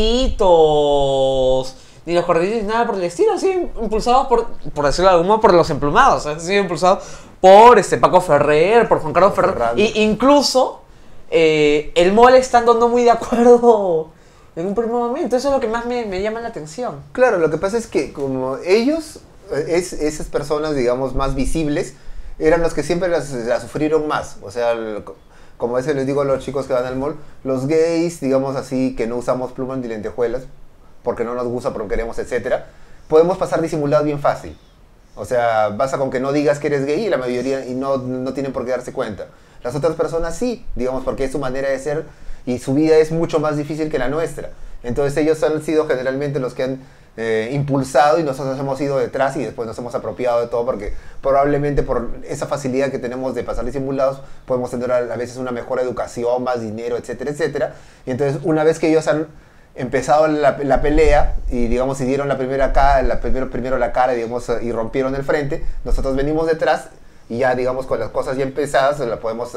A: seriecitos, ni los corredillos, ni nada por el estilo. Han sido impulsados por decirlo de algún modo, por los emplumados. Han sido impulsados por Paco Ferrer, por Juan Carlos Ferrer. E incluso el MOL estando no muy de acuerdo en un primer momento. Eso es lo que más me llama la atención.
B: Claro, lo que pasa es que como ellos, esas personas, digamos, más visibles, eran los que siempre las sufrieron más. O sea, como a veces les digo a los chicos que van al mall, los gays, digamos así, que no usamos plumas ni lentejuelas, porque no nos gusta, porque queremos, etcétera, podemos pasar disimulados bien fácil. O sea, basta con que no digas que eres gay y la mayoría y no tienen por qué darse cuenta. Las otras personas sí, digamos, porque es su manera de ser y su vida es mucho más difícil que la nuestra. Entonces ellos han sido generalmente los que han impulsado y nosotros hemos ido detrás y después nos hemos apropiado de todo porque probablemente por esa facilidad que tenemos de pasar disimulados podemos tener a veces una mejor educación, más dinero, etcétera, etcétera. Y entonces una vez que ellos han empezado la pelea y digamos y dieron primero la cara digamos, y rompieron el frente, nosotros venimos detrás y ya digamos con las cosas ya empezadas la podemos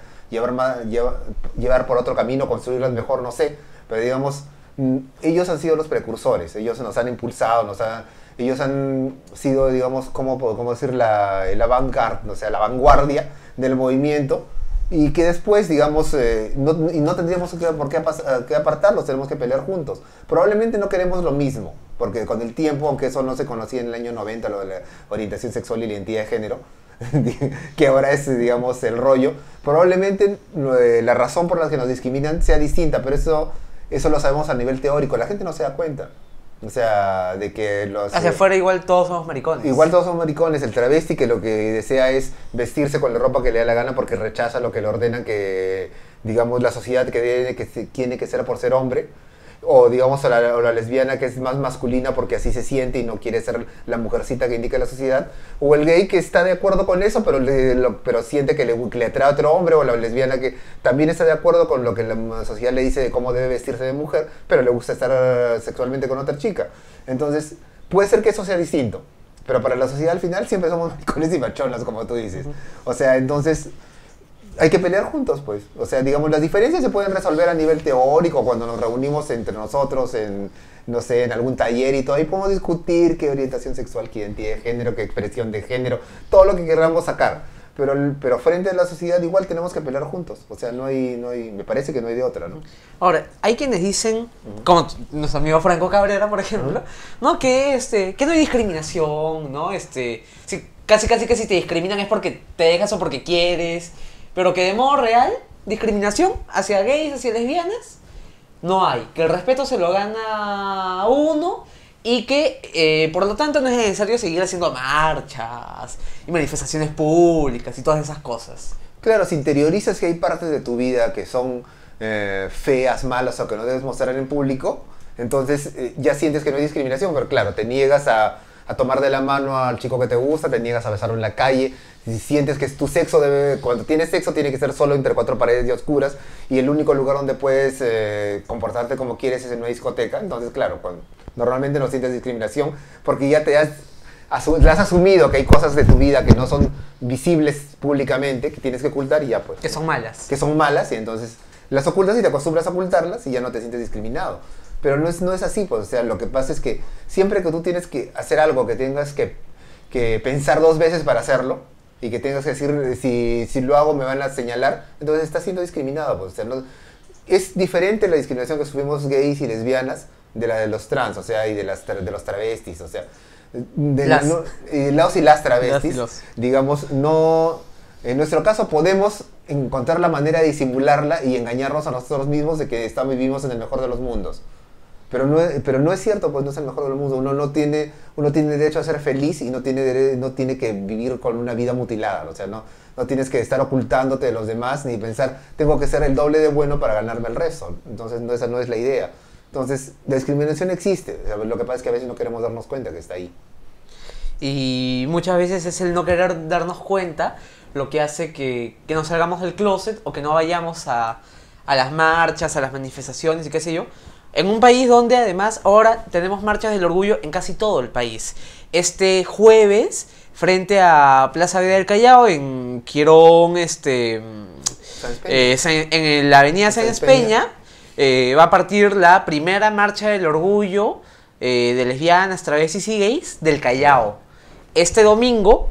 B: llevar por otro camino, construirlas mejor, no sé, pero digamos ellos han sido los precursores, ellos nos han impulsado, ellos han sido, digamos, ¿cómo decir? El avant-garde, o sea, la vanguardia del movimiento, y que después, digamos, no tendríamos por qué apartarlos, tenemos que pelear juntos. Probablemente no queremos lo mismo, porque con el tiempo, aunque eso no se conocía en el año 90, lo de la orientación sexual y la identidad de género, que ahora es, digamos, el rollo, probablemente la razón por la que nos discriminan sea distinta, pero eso lo sabemos a nivel teórico, la gente no se da cuenta. O sea, de que
A: hacia afuera igual todos somos maricones.
B: Igual todos somos maricones. El travesti que lo que desea es vestirse con la ropa que le da la gana porque rechaza lo que le ordenan que, digamos, la sociedad que tiene que ser por ser hombre. O digamos o la lesbiana que es más masculina porque así se siente y no quiere ser la mujercita que indica la sociedad, o el gay que está de acuerdo con eso pero siente que le atrae a otro hombre, o la lesbiana que también está de acuerdo con lo que la sociedad le dice de cómo debe vestirse de mujer, pero le gusta estar sexualmente con otra chica. Entonces puede ser que eso sea distinto, pero para la sociedad al final siempre somos maricones y machonas, como tú dices. O sea, entonces hay que pelear juntos, pues. O sea, digamos, las diferencias se pueden resolver a nivel teórico cuando nos reunimos entre nosotros en, no sé, en algún taller y todo. Ahí podemos discutir qué orientación sexual, qué identidad de género, qué expresión de género, todo lo que queramos sacar. Pero frente a la sociedad igual tenemos que pelear juntos. O sea, me parece que no hay de otra, ¿no?
A: Ahora, hay quienes dicen, como nuestro amigo Franco Cabrera, por ejemplo, ¿no? Que no hay discriminación, ¿no? Casi que si te discriminan es porque te dejas o porque quieres. Pero que de modo real, discriminación hacia gays, hacia lesbianas, no hay. Que el respeto se lo gana uno y que, por lo tanto, no es necesario seguir haciendo marchas y manifestaciones públicas y todas esas cosas.
B: Claro, si interiorizas que hay partes de tu vida que son feas, malas o que no debes mostrar en público, entonces ya sientes que no hay discriminación, pero claro, te niegas a tomar de la mano al chico que te gusta, te niegas a besarlo en la calle. Si sientes que tu sexo cuando tienes sexo tiene que ser solo entre cuatro paredes y oscuras y el único lugar donde puedes comportarte como quieres es en una discoteca, entonces claro, normalmente no sientes discriminación porque ya te has asumido que hay cosas de tu vida que no son visibles públicamente, que tienes que ocultar y ya pues.
A: Que son malas.
B: Que son malas y entonces las ocultas y te acostumbras a ocultarlas y ya no te sientes discriminado. Pero no es así, pues, o sea, lo que pasa es que siempre que tú tienes que hacer algo, que tengas que pensar dos veces para hacerlo, y que tengas que decir, si lo hago me van a señalar, entonces estás siendo discriminado, pues, o sea, es diferente la discriminación que sufrimos gays y lesbianas de la de los trans, o sea, y de los travestis, o sea, los y las travestis, digamos, no, en nuestro caso podemos encontrar la manera de disimularla y engañarnos a nosotros mismos de que vivimos en el mejor de los mundos. Pero no es cierto, pues no es el mejor del mundo. Uno tiene derecho a ser feliz y no tiene que vivir con una vida mutilada. O sea, no tienes que estar ocultándote de los demás ni pensar, tengo que ser el doble de bueno para ganarme el resto. Entonces, esa no es la idea. Entonces, la discriminación existe. O sea, lo que pasa es que a veces no queremos darnos cuenta que está ahí.
A: Y muchas veces es el no querer darnos cuenta lo que hace que nos salgamos del closet o que no vayamos a las marchas, a las manifestaciones y qué sé yo. En un país donde además ahora tenemos marchas del orgullo en casi todo el país. Este jueves, frente a Plaza Vida del Callao, en Quirón, en la avenida Sáenz Peña, va a partir la primera marcha del orgullo de lesbianas, travestis y gays del Callao. Este domingo,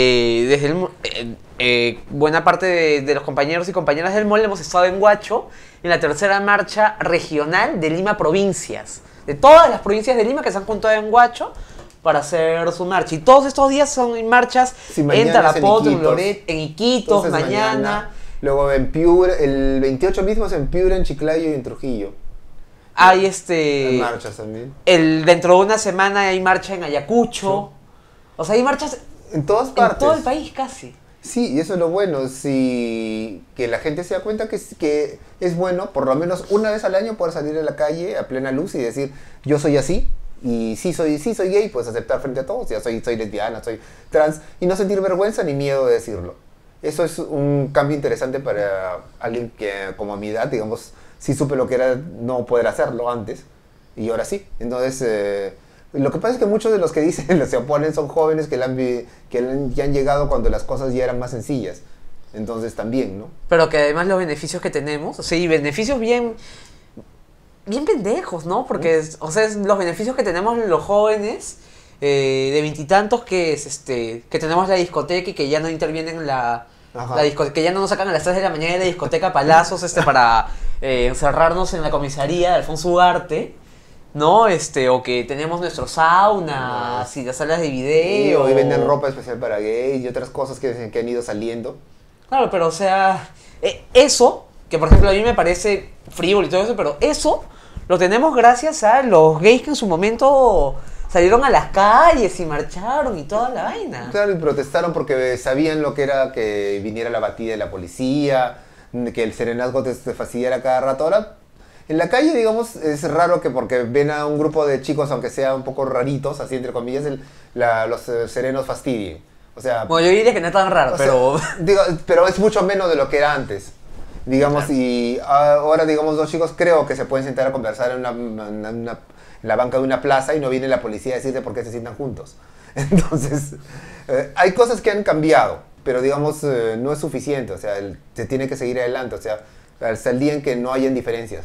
A: buena parte de los compañeros y compañeras del MOL hemos estado en Huacho en la tercera marcha regional de Lima Provincias. De todas las provincias de Lima que se han juntado en Huacho para hacer su marcha. Y todos estos días son marchas en Tarapoto, en Loret, en Iquitos, mañana.
B: Luego en Piura, el 28 mismo es en Piura, en Chiclayo y en Trujillo.
A: Hay
B: Hay marchas también.
A: Dentro de una semana hay marcha en Ayacucho. Sí. O sea, hay marchas
B: en todas partes.
A: En todo el país casi.
B: Sí, y eso es lo bueno, que la gente se da cuenta que es bueno, por lo menos una vez al año, poder salir a la calle a plena luz y decir, yo soy así, y sí soy gay, pues aceptar frente a todos, ya soy lesbiana, soy trans, y no sentir vergüenza ni miedo de decirlo. Eso es un cambio interesante para alguien que, como a mi edad, digamos, sí supe lo que era no poder hacerlo antes, y ahora sí. Entonces, lo que pasa es que muchos de los que dicen, se oponen, son jóvenes que ya han llegado cuando las cosas ya eran más sencillas. Entonces también, ¿no?
A: Pero que además los beneficios que tenemos, o sea, y beneficios bien pendejos, ¿no? Porque, o sea, los beneficios que tenemos los jóvenes de veintitantos que tenemos la discoteca y que ya no intervienen la discoteca, que ya no nos sacan a las 3 de la mañana de la discoteca palazos para encerrarnos en la comisaría de Alfonso Ugarte. ¿No? O que tenemos nuestros saunas y las salas de video.
B: Y venden ropa especial para gays y otras cosas que han ido saliendo.
A: Claro, pero o sea, eso, que por ejemplo a mí me parece frívolo y todo eso, pero eso lo tenemos gracias a los gays que en su momento salieron a las calles y marcharon y toda la vaina.
B: Claro, y protestaron porque sabían lo que era que viniera la batida de la policía, que el serenazgo te fastidiara cada rato. Ahora, En la calle, digamos, es raro que porque ven a un grupo de chicos, aunque sea un poco raritos, así entre comillas, los serenos fastidien. O sea,
A: Bueno, yo diría que no es tan raro, pero...
B: digo, pero es mucho menos de lo que era antes. Digamos, claro. Y ahora, digamos, dos chicos creo que se pueden sentar a conversar en la banca de una plaza y no viene la policía a decirte por qué se sientan juntos. Entonces, hay cosas que han cambiado, pero digamos, no es suficiente. O sea, se tiene que seguir adelante. O sea, hasta el día en que no hayan diferencias.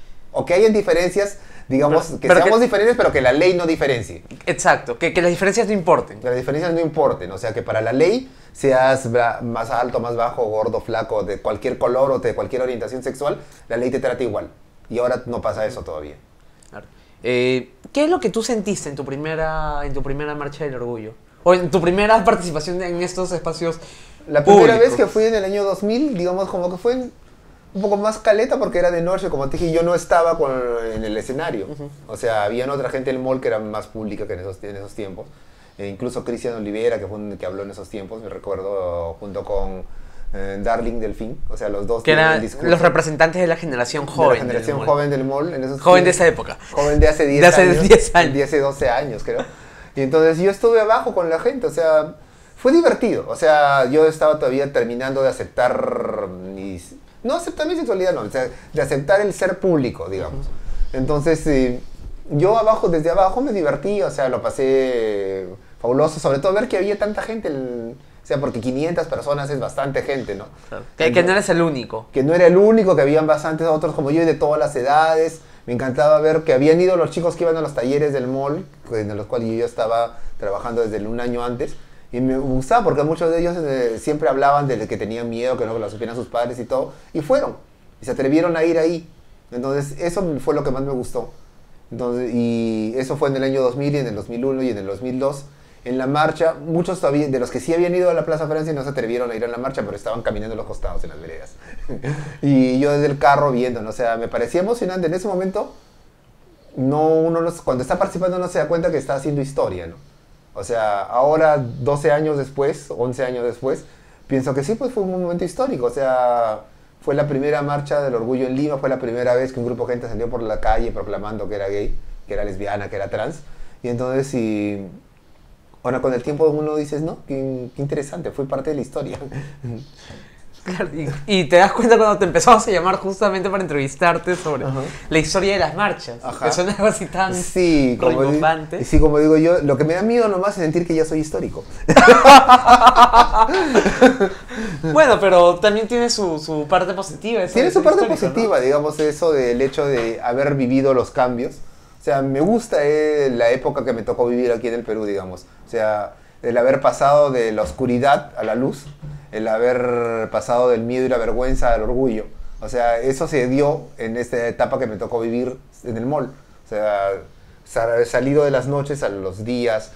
B: O que hayan diferencias, digamos, pero seamos diferentes, pero que la ley no diferencie.
A: Exacto, que las diferencias no importen.
B: Que las diferencias no importen, o sea, que para la ley seas más alto, más bajo, gordo, flaco, de cualquier color o de cualquier orientación sexual, la ley te trata igual. Y ahora no pasa eso todavía.
A: Claro. ¿Qué es lo que tú sentiste en tu primera marcha del orgullo? O en tu primera participación en estos espacios
B: La primera vez que fui en el año 2000, digamos, como que fue un poco más caleta porque era de noche, como te dije, yo no estaba en el escenario. O sea, había otra gente en el mall que era más pública que en esos tiempos. Incluso Cristian Olivera, que fue un que habló en esos tiempos, me recuerdo, junto con Darling Delfín. O sea, los dos.
A: Que eran los representantes de la generación joven.
B: De la generación joven del mall.
A: Joven de esa época.
B: Joven de hace 10 años. De hace 12 años, creo. Y entonces yo estuve abajo con la gente, o sea, fue divertido. O sea, yo estaba todavía terminando de aceptar no aceptar mi sexualidad, no, o sea, de aceptar el ser público, digamos. Entonces, yo desde abajo me divertí, o sea, lo pasé fabuloso, sobre todo ver que había tanta gente, o sea, porque 500 personas es bastante gente, ¿no?
A: Claro. Que no eres el único.
B: Que no era el único, que habían bastantes otros como yo y de todas las edades. Me encantaba ver que habían ido los chicos que iban a los talleres del mall, en los cuales yo ya estaba trabajando desde un año antes. Y me gustaba porque muchos de ellos siempre hablaban de que tenían miedo, que no lo supieran sus padres y todo. Y fueron. Y se atrevieron a ir ahí. Entonces, eso fue lo que más me gustó. Entonces, y eso fue en el año 2000 y en el 2001 y en el 2002. En la marcha, muchos todavía, de los que sí habían ido a la Plaza Francia no se atrevieron a ir a la marcha, pero estaban caminando a los costados en las veredas. Y yo desde el carro viendo, ¿no? O sea, me parecía emocionante. En ese momento, cuando está participando no se da cuenta que está haciendo historia, ¿no? O sea, ahora, 12 años después, 11 años después, pienso que sí, pues fue un momento histórico. O sea, fue la primera marcha del orgullo en Lima, fue la primera vez que un grupo de gente salió por la calle proclamando que era gay, que era lesbiana, que era trans. Y entonces, ahora con el tiempo uno dice, no, qué interesante, fue parte de la historia.
A: Claro, y te das cuenta cuando te empezamos a llamar justamente para entrevistarte sobre la historia de las marchas. Que son algo así tan rimbombante.
B: Sí, como digo yo, lo que me da miedo nomás es sentir que ya soy histórico.
A: Bueno, pero también tiene su parte positiva.
B: Tiene su parte positiva, ¿no? Digamos, eso del hecho de haber vivido los cambios. O sea, me gusta la época que me tocó vivir aquí en el Perú, digamos. O sea, el haber pasado de la oscuridad a la luz, el haber pasado del miedo y la vergüenza al orgullo. O sea, eso se dio en esta etapa que me tocó vivir en el mall. O sea, salido de las noches a los días,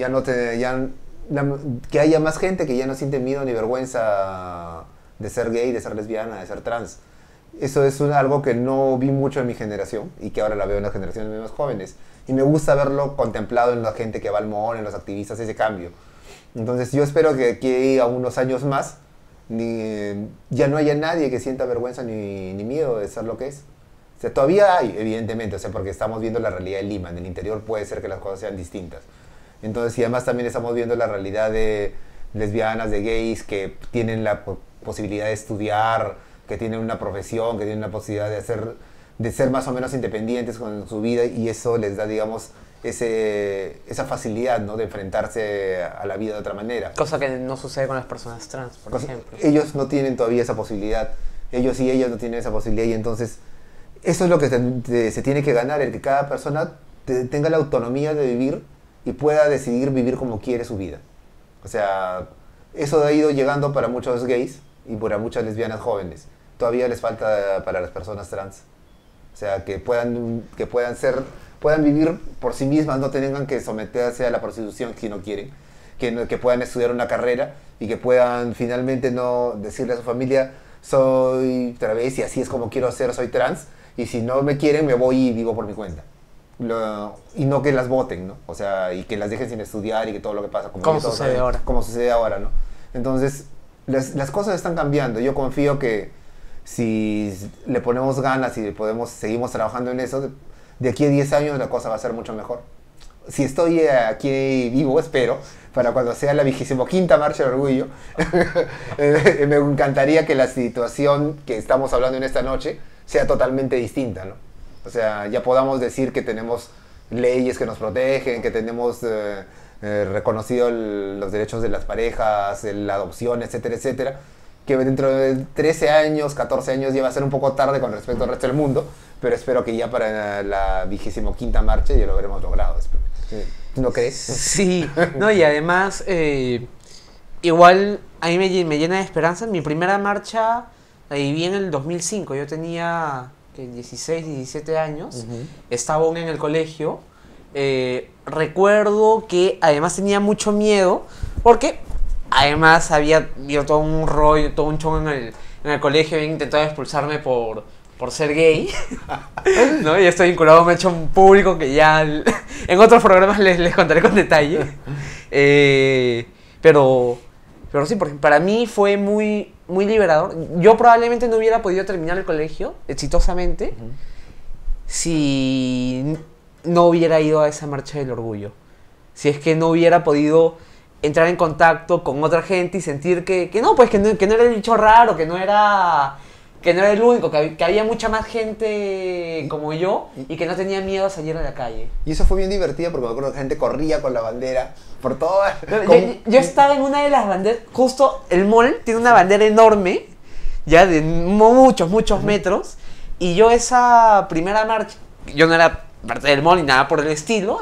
B: que haya más gente que ya no siente miedo ni vergüenza de ser gay, de ser lesbiana, de ser trans. Eso es algo que no vi mucho en mi generación y que ahora la veo en las generaciones más jóvenes. Y me gusta verlo contemplado en la gente que va al mall, en los activistas, ese cambio. Entonces yo espero que aquí a unos años más ya no haya nadie que sienta vergüenza ni miedo de ser lo que es. O sea, todavía hay, evidentemente, o sea, porque estamos viendo la realidad de Lima. En el interior puede ser que las cosas sean distintas. Entonces, y además también estamos viendo la realidad de lesbianas, de gays que tienen la posibilidad de estudiar, que tienen una profesión, que tienen la posibilidad de ser más o menos independientes con su vida, y eso les da, digamos, esa facilidad, ¿no?, de enfrentarse a la vida de otra manera.
A: Cosa que no sucede con las personas trans, por ejemplo.
B: Ellos no tienen todavía esa posibilidad. Ellos y ellas no tienen esa posibilidad, y entonces eso es lo que se tiene que ganar, el que cada persona tenga la autonomía de vivir y pueda decidir vivir como quiere su vida. O sea, eso ha ido llegando para muchos gays y para muchas lesbianas jóvenes. Todavía les falta para las personas trans. O sea, que puedan vivir por sí mismas, no tengan que someterse a la prostitución si no quieren, que puedan estudiar una carrera y que puedan finalmente no decirle a su familia, soy travesti, así es como quiero ser, soy trans, y si no me quieren me voy y vivo por mi cuenta. Y no que las voten, ¿no? O sea, y que las dejen sin estudiar y que todo lo que pasa.
A: Como sucede ahora.
B: Como sucede ahora, ¿no? Entonces, las cosas están cambiando. Yo confío que si le ponemos ganas y seguimos trabajando en eso, de aquí a 10 años la cosa va a ser mucho mejor. Si estoy aquí vivo, espero, para cuando sea la 25ª Marcha del Orgullo, me encantaría que la situación que estamos hablando en esta noche sea totalmente distinta, ¿no? O sea, ya podamos decir que tenemos leyes que nos protegen, que tenemos reconocido los derechos de las parejas, la adopción, etcétera, etcétera, que dentro de 13 años, 14 años ya va a ser un poco tarde con respecto al resto del mundo, pero espero que ya para la 25ª marcha ya lo habremos logrado. ¿No crees?
A: Sí, no, y además, igual a mí me llena de esperanza. Mi primera marcha la viví en el 2005, yo tenía 16, 17 años, estaba aún en el colegio. Recuerdo que además tenía mucho miedo, porque además había habido todo un rollo, todo un show en el colegio, habían intentado expulsarme por ser gay, ¿no? Y estoy vinculado a un hecho público que ya en otros programas les contaré con detalle. Pero sí, por ejemplo, para mí fue muy, muy liberador. Yo probablemente no hubiera podido terminar el colegio exitosamente si no hubiera ido a esa marcha del orgullo. Si es que no hubiera podido entrar en contacto con otra gente y sentir que no era el bicho raro, que no era el único, que había mucha más gente como yo y que no tenía miedo a salir a la calle.
B: Y eso fue bien divertido porque me acuerdo que la gente corría con la bandera por todas.
A: Yo estaba en una de las banderas, justo el mall tiene una bandera enorme, ya de muchos metros, y yo esa primera marcha, yo no era parte del mall ni nada por el estilo,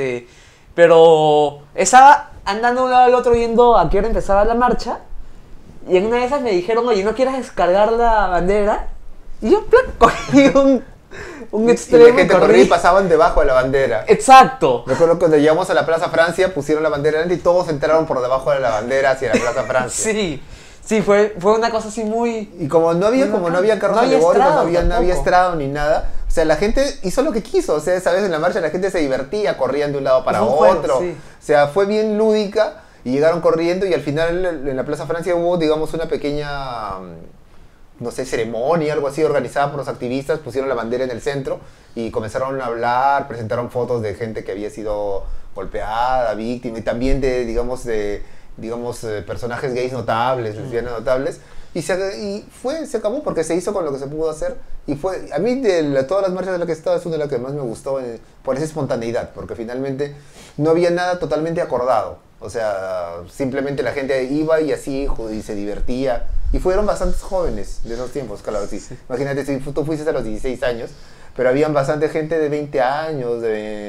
A: pero estaba andando de un lado al otro viendo a qué hora empezaba la marcha. Y en una de esas me dijeron, oye, ¿no quieres descargar la bandera? Y yo, plan, cogí un extremo.
B: Y la gente corría y pasaban debajo de la bandera.
A: Exacto.
B: Recuerdo que cuando llegamos a la Plaza Francia, pusieron la bandera delante y todos entraron por debajo de la bandera hacia la Plaza Francia.
A: Sí, fue una cosa así muy...
B: Y como no había carros alegóricos, no había estrado ni nada, o sea, la gente hizo lo que quiso. O sea, esa vez en la marcha la gente se divertía, corrían de un lado para otro. Sí. O sea, fue bien lúdica. Y llegaron corriendo y al final en la Plaza Francia hubo, digamos, una pequeña, no sé, ceremonia, algo así, organizada por los activistas. Pusieron la bandera en el centro y comenzaron a hablar, presentaron fotos de gente que había sido golpeada, víctima, y también de personajes gays notables, lesbianas notables. Y se acabó porque se hizo con lo que se pudo hacer. Y fue, a mí de todas las marchas de las que he estado, es una de las que más me gustó por esa espontaneidad, porque finalmente no había nada totalmente acordado. O sea, simplemente la gente iba y así y se divertía. Y fueron bastantes jóvenes de esos tiempos, claro, sí. Imagínate, si tú fuiste a los 16 años, pero habían bastante gente de 20 años,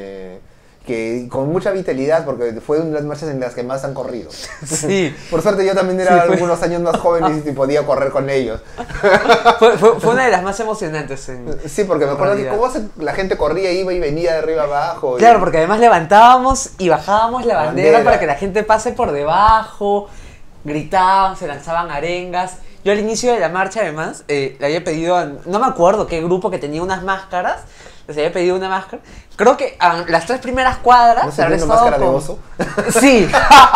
B: que con mucha vitalidad, porque fue una de las marchas en las que más han corrido.
A: Sí.
B: Por suerte yo también era algunos años más joven y podía correr con ellos.
A: Fue una de las más emocionantes.
B: Sí, porque me acuerdo que cómo la gente corría, iba y venía de arriba abajo.
A: Claro, porque además levantábamos y bajábamos la bandera para que la gente pase por debajo, gritaban, se lanzaban arengas. Yo al inicio de la marcha además le había pedido no me acuerdo qué grupo que tenía unas máscaras, les había pedido una máscara. Creo que las 3 primeras cuadras...
B: ¿No se una máscara de oso?
A: Sí.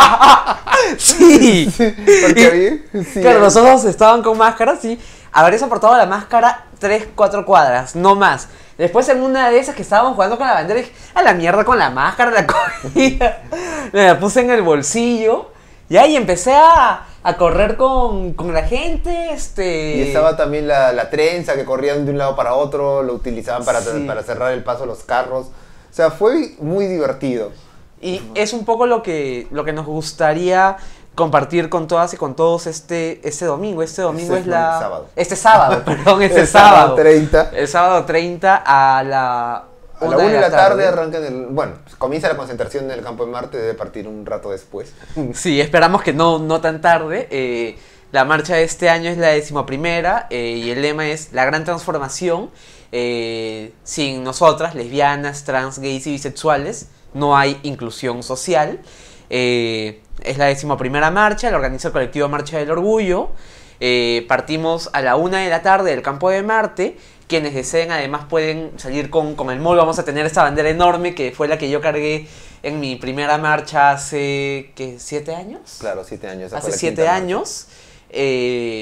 A: Sí.
B: Porque
A: claro, los osos estaban con máscaras y haber soportado la máscara 3, 4 cuadras, no más. Después en una de esas que estábamos jugando con la bandera, dije, a la mierda con la máscara, la cogí, me la puse en el bolsillo. Y ahí empecé a correr con la gente,
B: Y estaba también la trenza que corrían de un lado para otro, lo utilizaban para cerrar el paso a los carros. O sea, fue muy divertido.
A: Y es un poco lo que nos gustaría compartir con todas y con todos este domingo. Este domingo es
B: sábado.
A: Este sábado, perdón,
B: el sábado 30.
A: El sábado 30 a la
B: 1 de la tarde arrancan comienza la concentración en el Campo de Marte, debe partir un rato después.
A: Sí, esperamos que no tan tarde. La marcha de este año es la 11ª y el lema es la gran transformación. Sin nosotras, lesbianas, trans, gays y bisexuales, no hay inclusión social. Es la 11ª marcha, la organiza el colectivo Marcha del Orgullo. Partimos a la 1 de la tarde del Campo de Marte. Quienes deseen además pueden salir con el mall. Vamos a tener esta bandera enorme que fue la que yo cargué en mi primera marcha hace, ¿qué? ¿7 años?
B: Claro, 7 años.
A: Hace 7 años.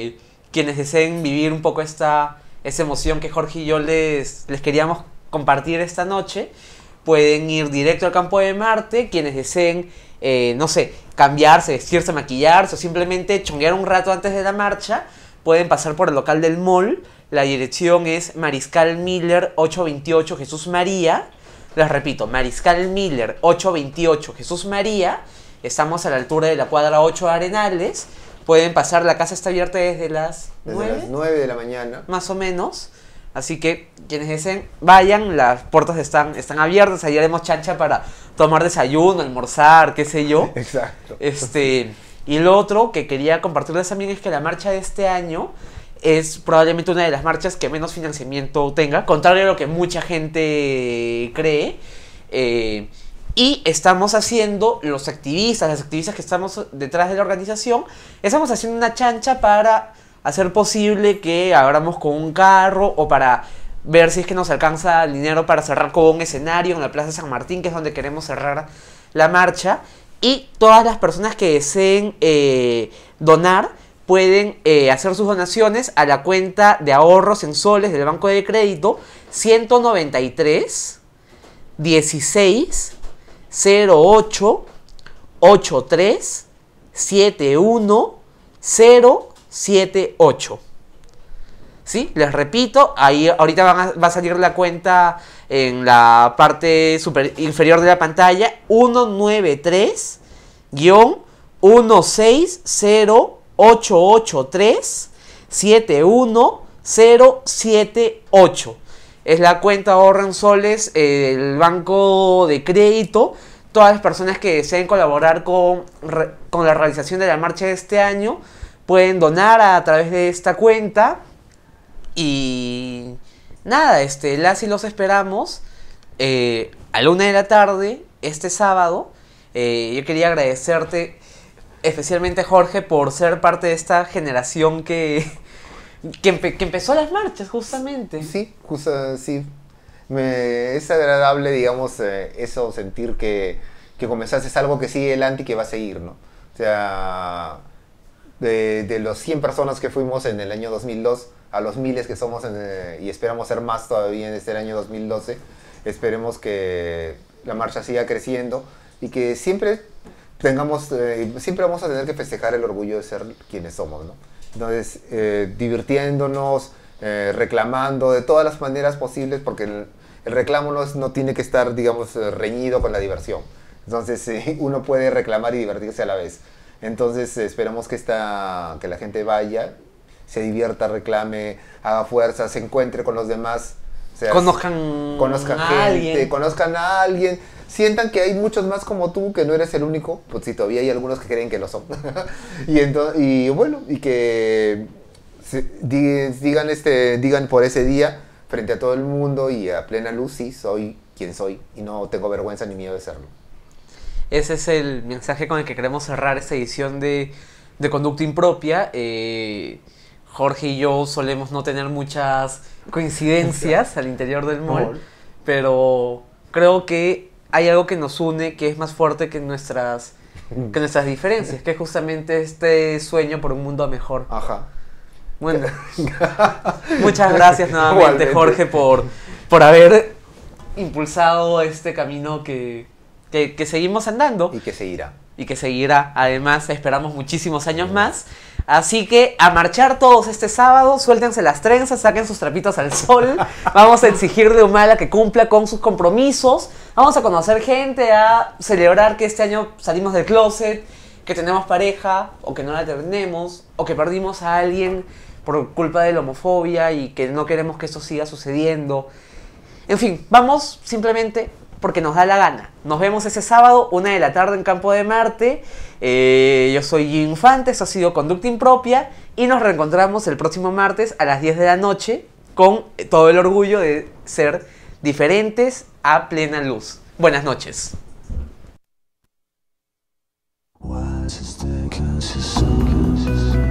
A: quienes deseen vivir un poco esa emoción que Jorge y yo les queríamos compartir esta noche, pueden ir directo al Campo de Marte. Quienes deseen, no sé, cambiarse, vestirse, maquillarse o simplemente chonguear un rato antes de la marcha, pueden pasar por el local del mall. La dirección es Mariscal Miller 828 Jesús María. Les repito, Mariscal Miller 828 Jesús María. Estamos a la altura de la cuadra 8 de Arenales. Pueden pasar, la casa está abierta desde las 9.
B: Desde las 9 de la mañana.
A: Más o menos. Así que quienes deseen, vayan, las puertas están abiertas. Ahí haremos chancha para tomar desayuno, almorzar, qué sé yo.
B: Exacto.
A: Y lo otro que quería compartirles también es que la marcha de este año es probablemente una de las marchas que menos financiamiento tenga, contrario a lo que mucha gente cree. Y estamos haciendo, las activistas que estamos detrás de la organización, estamos haciendo una chancha para hacer posible que abramos con un carro o para ver si es que nos alcanza el dinero para cerrar con un escenario en la Plaza San Martín, que es donde queremos cerrar la marcha. Y todas las personas que deseen donar pueden hacer sus donaciones a la cuenta de ahorros en soles del Banco de Crédito 193 16 08 83 71 078. ¿Sí? Les repito, ahí ahorita va a salir la cuenta en la parte inferior de la pantalla. 193 1608883 71078. Es la cuenta ahorro en soles del Banco de Crédito. Todas las personas que deseen colaborar con la realización de la marcha de este año pueden donar a través de esta cuenta. Y nada, las y los esperamos a la 1 de la tarde este sábado. Yo quería agradecerte especialmente, Jorge, por ser parte de esta generación que empezó las marchas, justamente.
B: Sí, sí. Es agradable, digamos, eso, sentir que comenzaste algo que sigue adelante y que va a seguir, ¿no? O sea, de los 100 personas que fuimos en el año 2002 a los miles que somos y esperamos ser más todavía en este año 2012, esperemos que la marcha siga creciendo y que siempre siempre vamos a tener que festejar el orgullo de ser quienes somos, ¿no? Entonces, divirtiéndonos, reclamando de todas las maneras posibles, porque el reclamo no tiene que estar, digamos, reñido con la diversión. Entonces, uno puede reclamar y divertirse a la vez. Entonces, esperemos que la gente vaya, se divierta, reclame, haga fuerza, se encuentre con los demás. O sea, conozcan gente, conozcan a alguien, sientan que hay muchos más como tú, que no eres el único, pues si todavía hay algunos que creen que lo son. y bueno, y que digan por ese día, frente a todo el mundo y a plena luz, sí, soy quien soy y no tengo vergüenza ni miedo de serlo.
A: Ese es el mensaje con el que queremos cerrar esta edición de Conducta Impropia. Jorge y yo solemos no tener muchas coincidencias al interior del mall, pero creo que hay algo que nos une que es más fuerte que nuestras diferencias, que es justamente este sueño por un mundo mejor.
B: Ajá.
A: Bueno, muchas gracias nuevamente, Jorge, por haber impulsado este camino que seguimos andando.
B: Y que seguirá.
A: Y que seguirá. Además, esperamos muchísimos años más. Así que a marchar todos este sábado, suéltense las trenzas, saquen sus trapitos al sol. Vamos a exigirle a Humala que cumpla con sus compromisos. Vamos a conocer gente, a celebrar que este año salimos del closet, que tenemos pareja, o que no la tenemos, o que perdimos a alguien por culpa de la homofobia y que no queremos que esto siga sucediendo. En fin, vamos simplemente porque nos da la gana. Nos vemos ese sábado, 1 de la tarde en Campo de Marte. Yo soy Gio Infante, esto ha sido Conducta Impropia y nos reencontramos el próximo martes a las 10 de la noche con todo el orgullo de ser diferentes a plena luz. Buenas noches. Why is this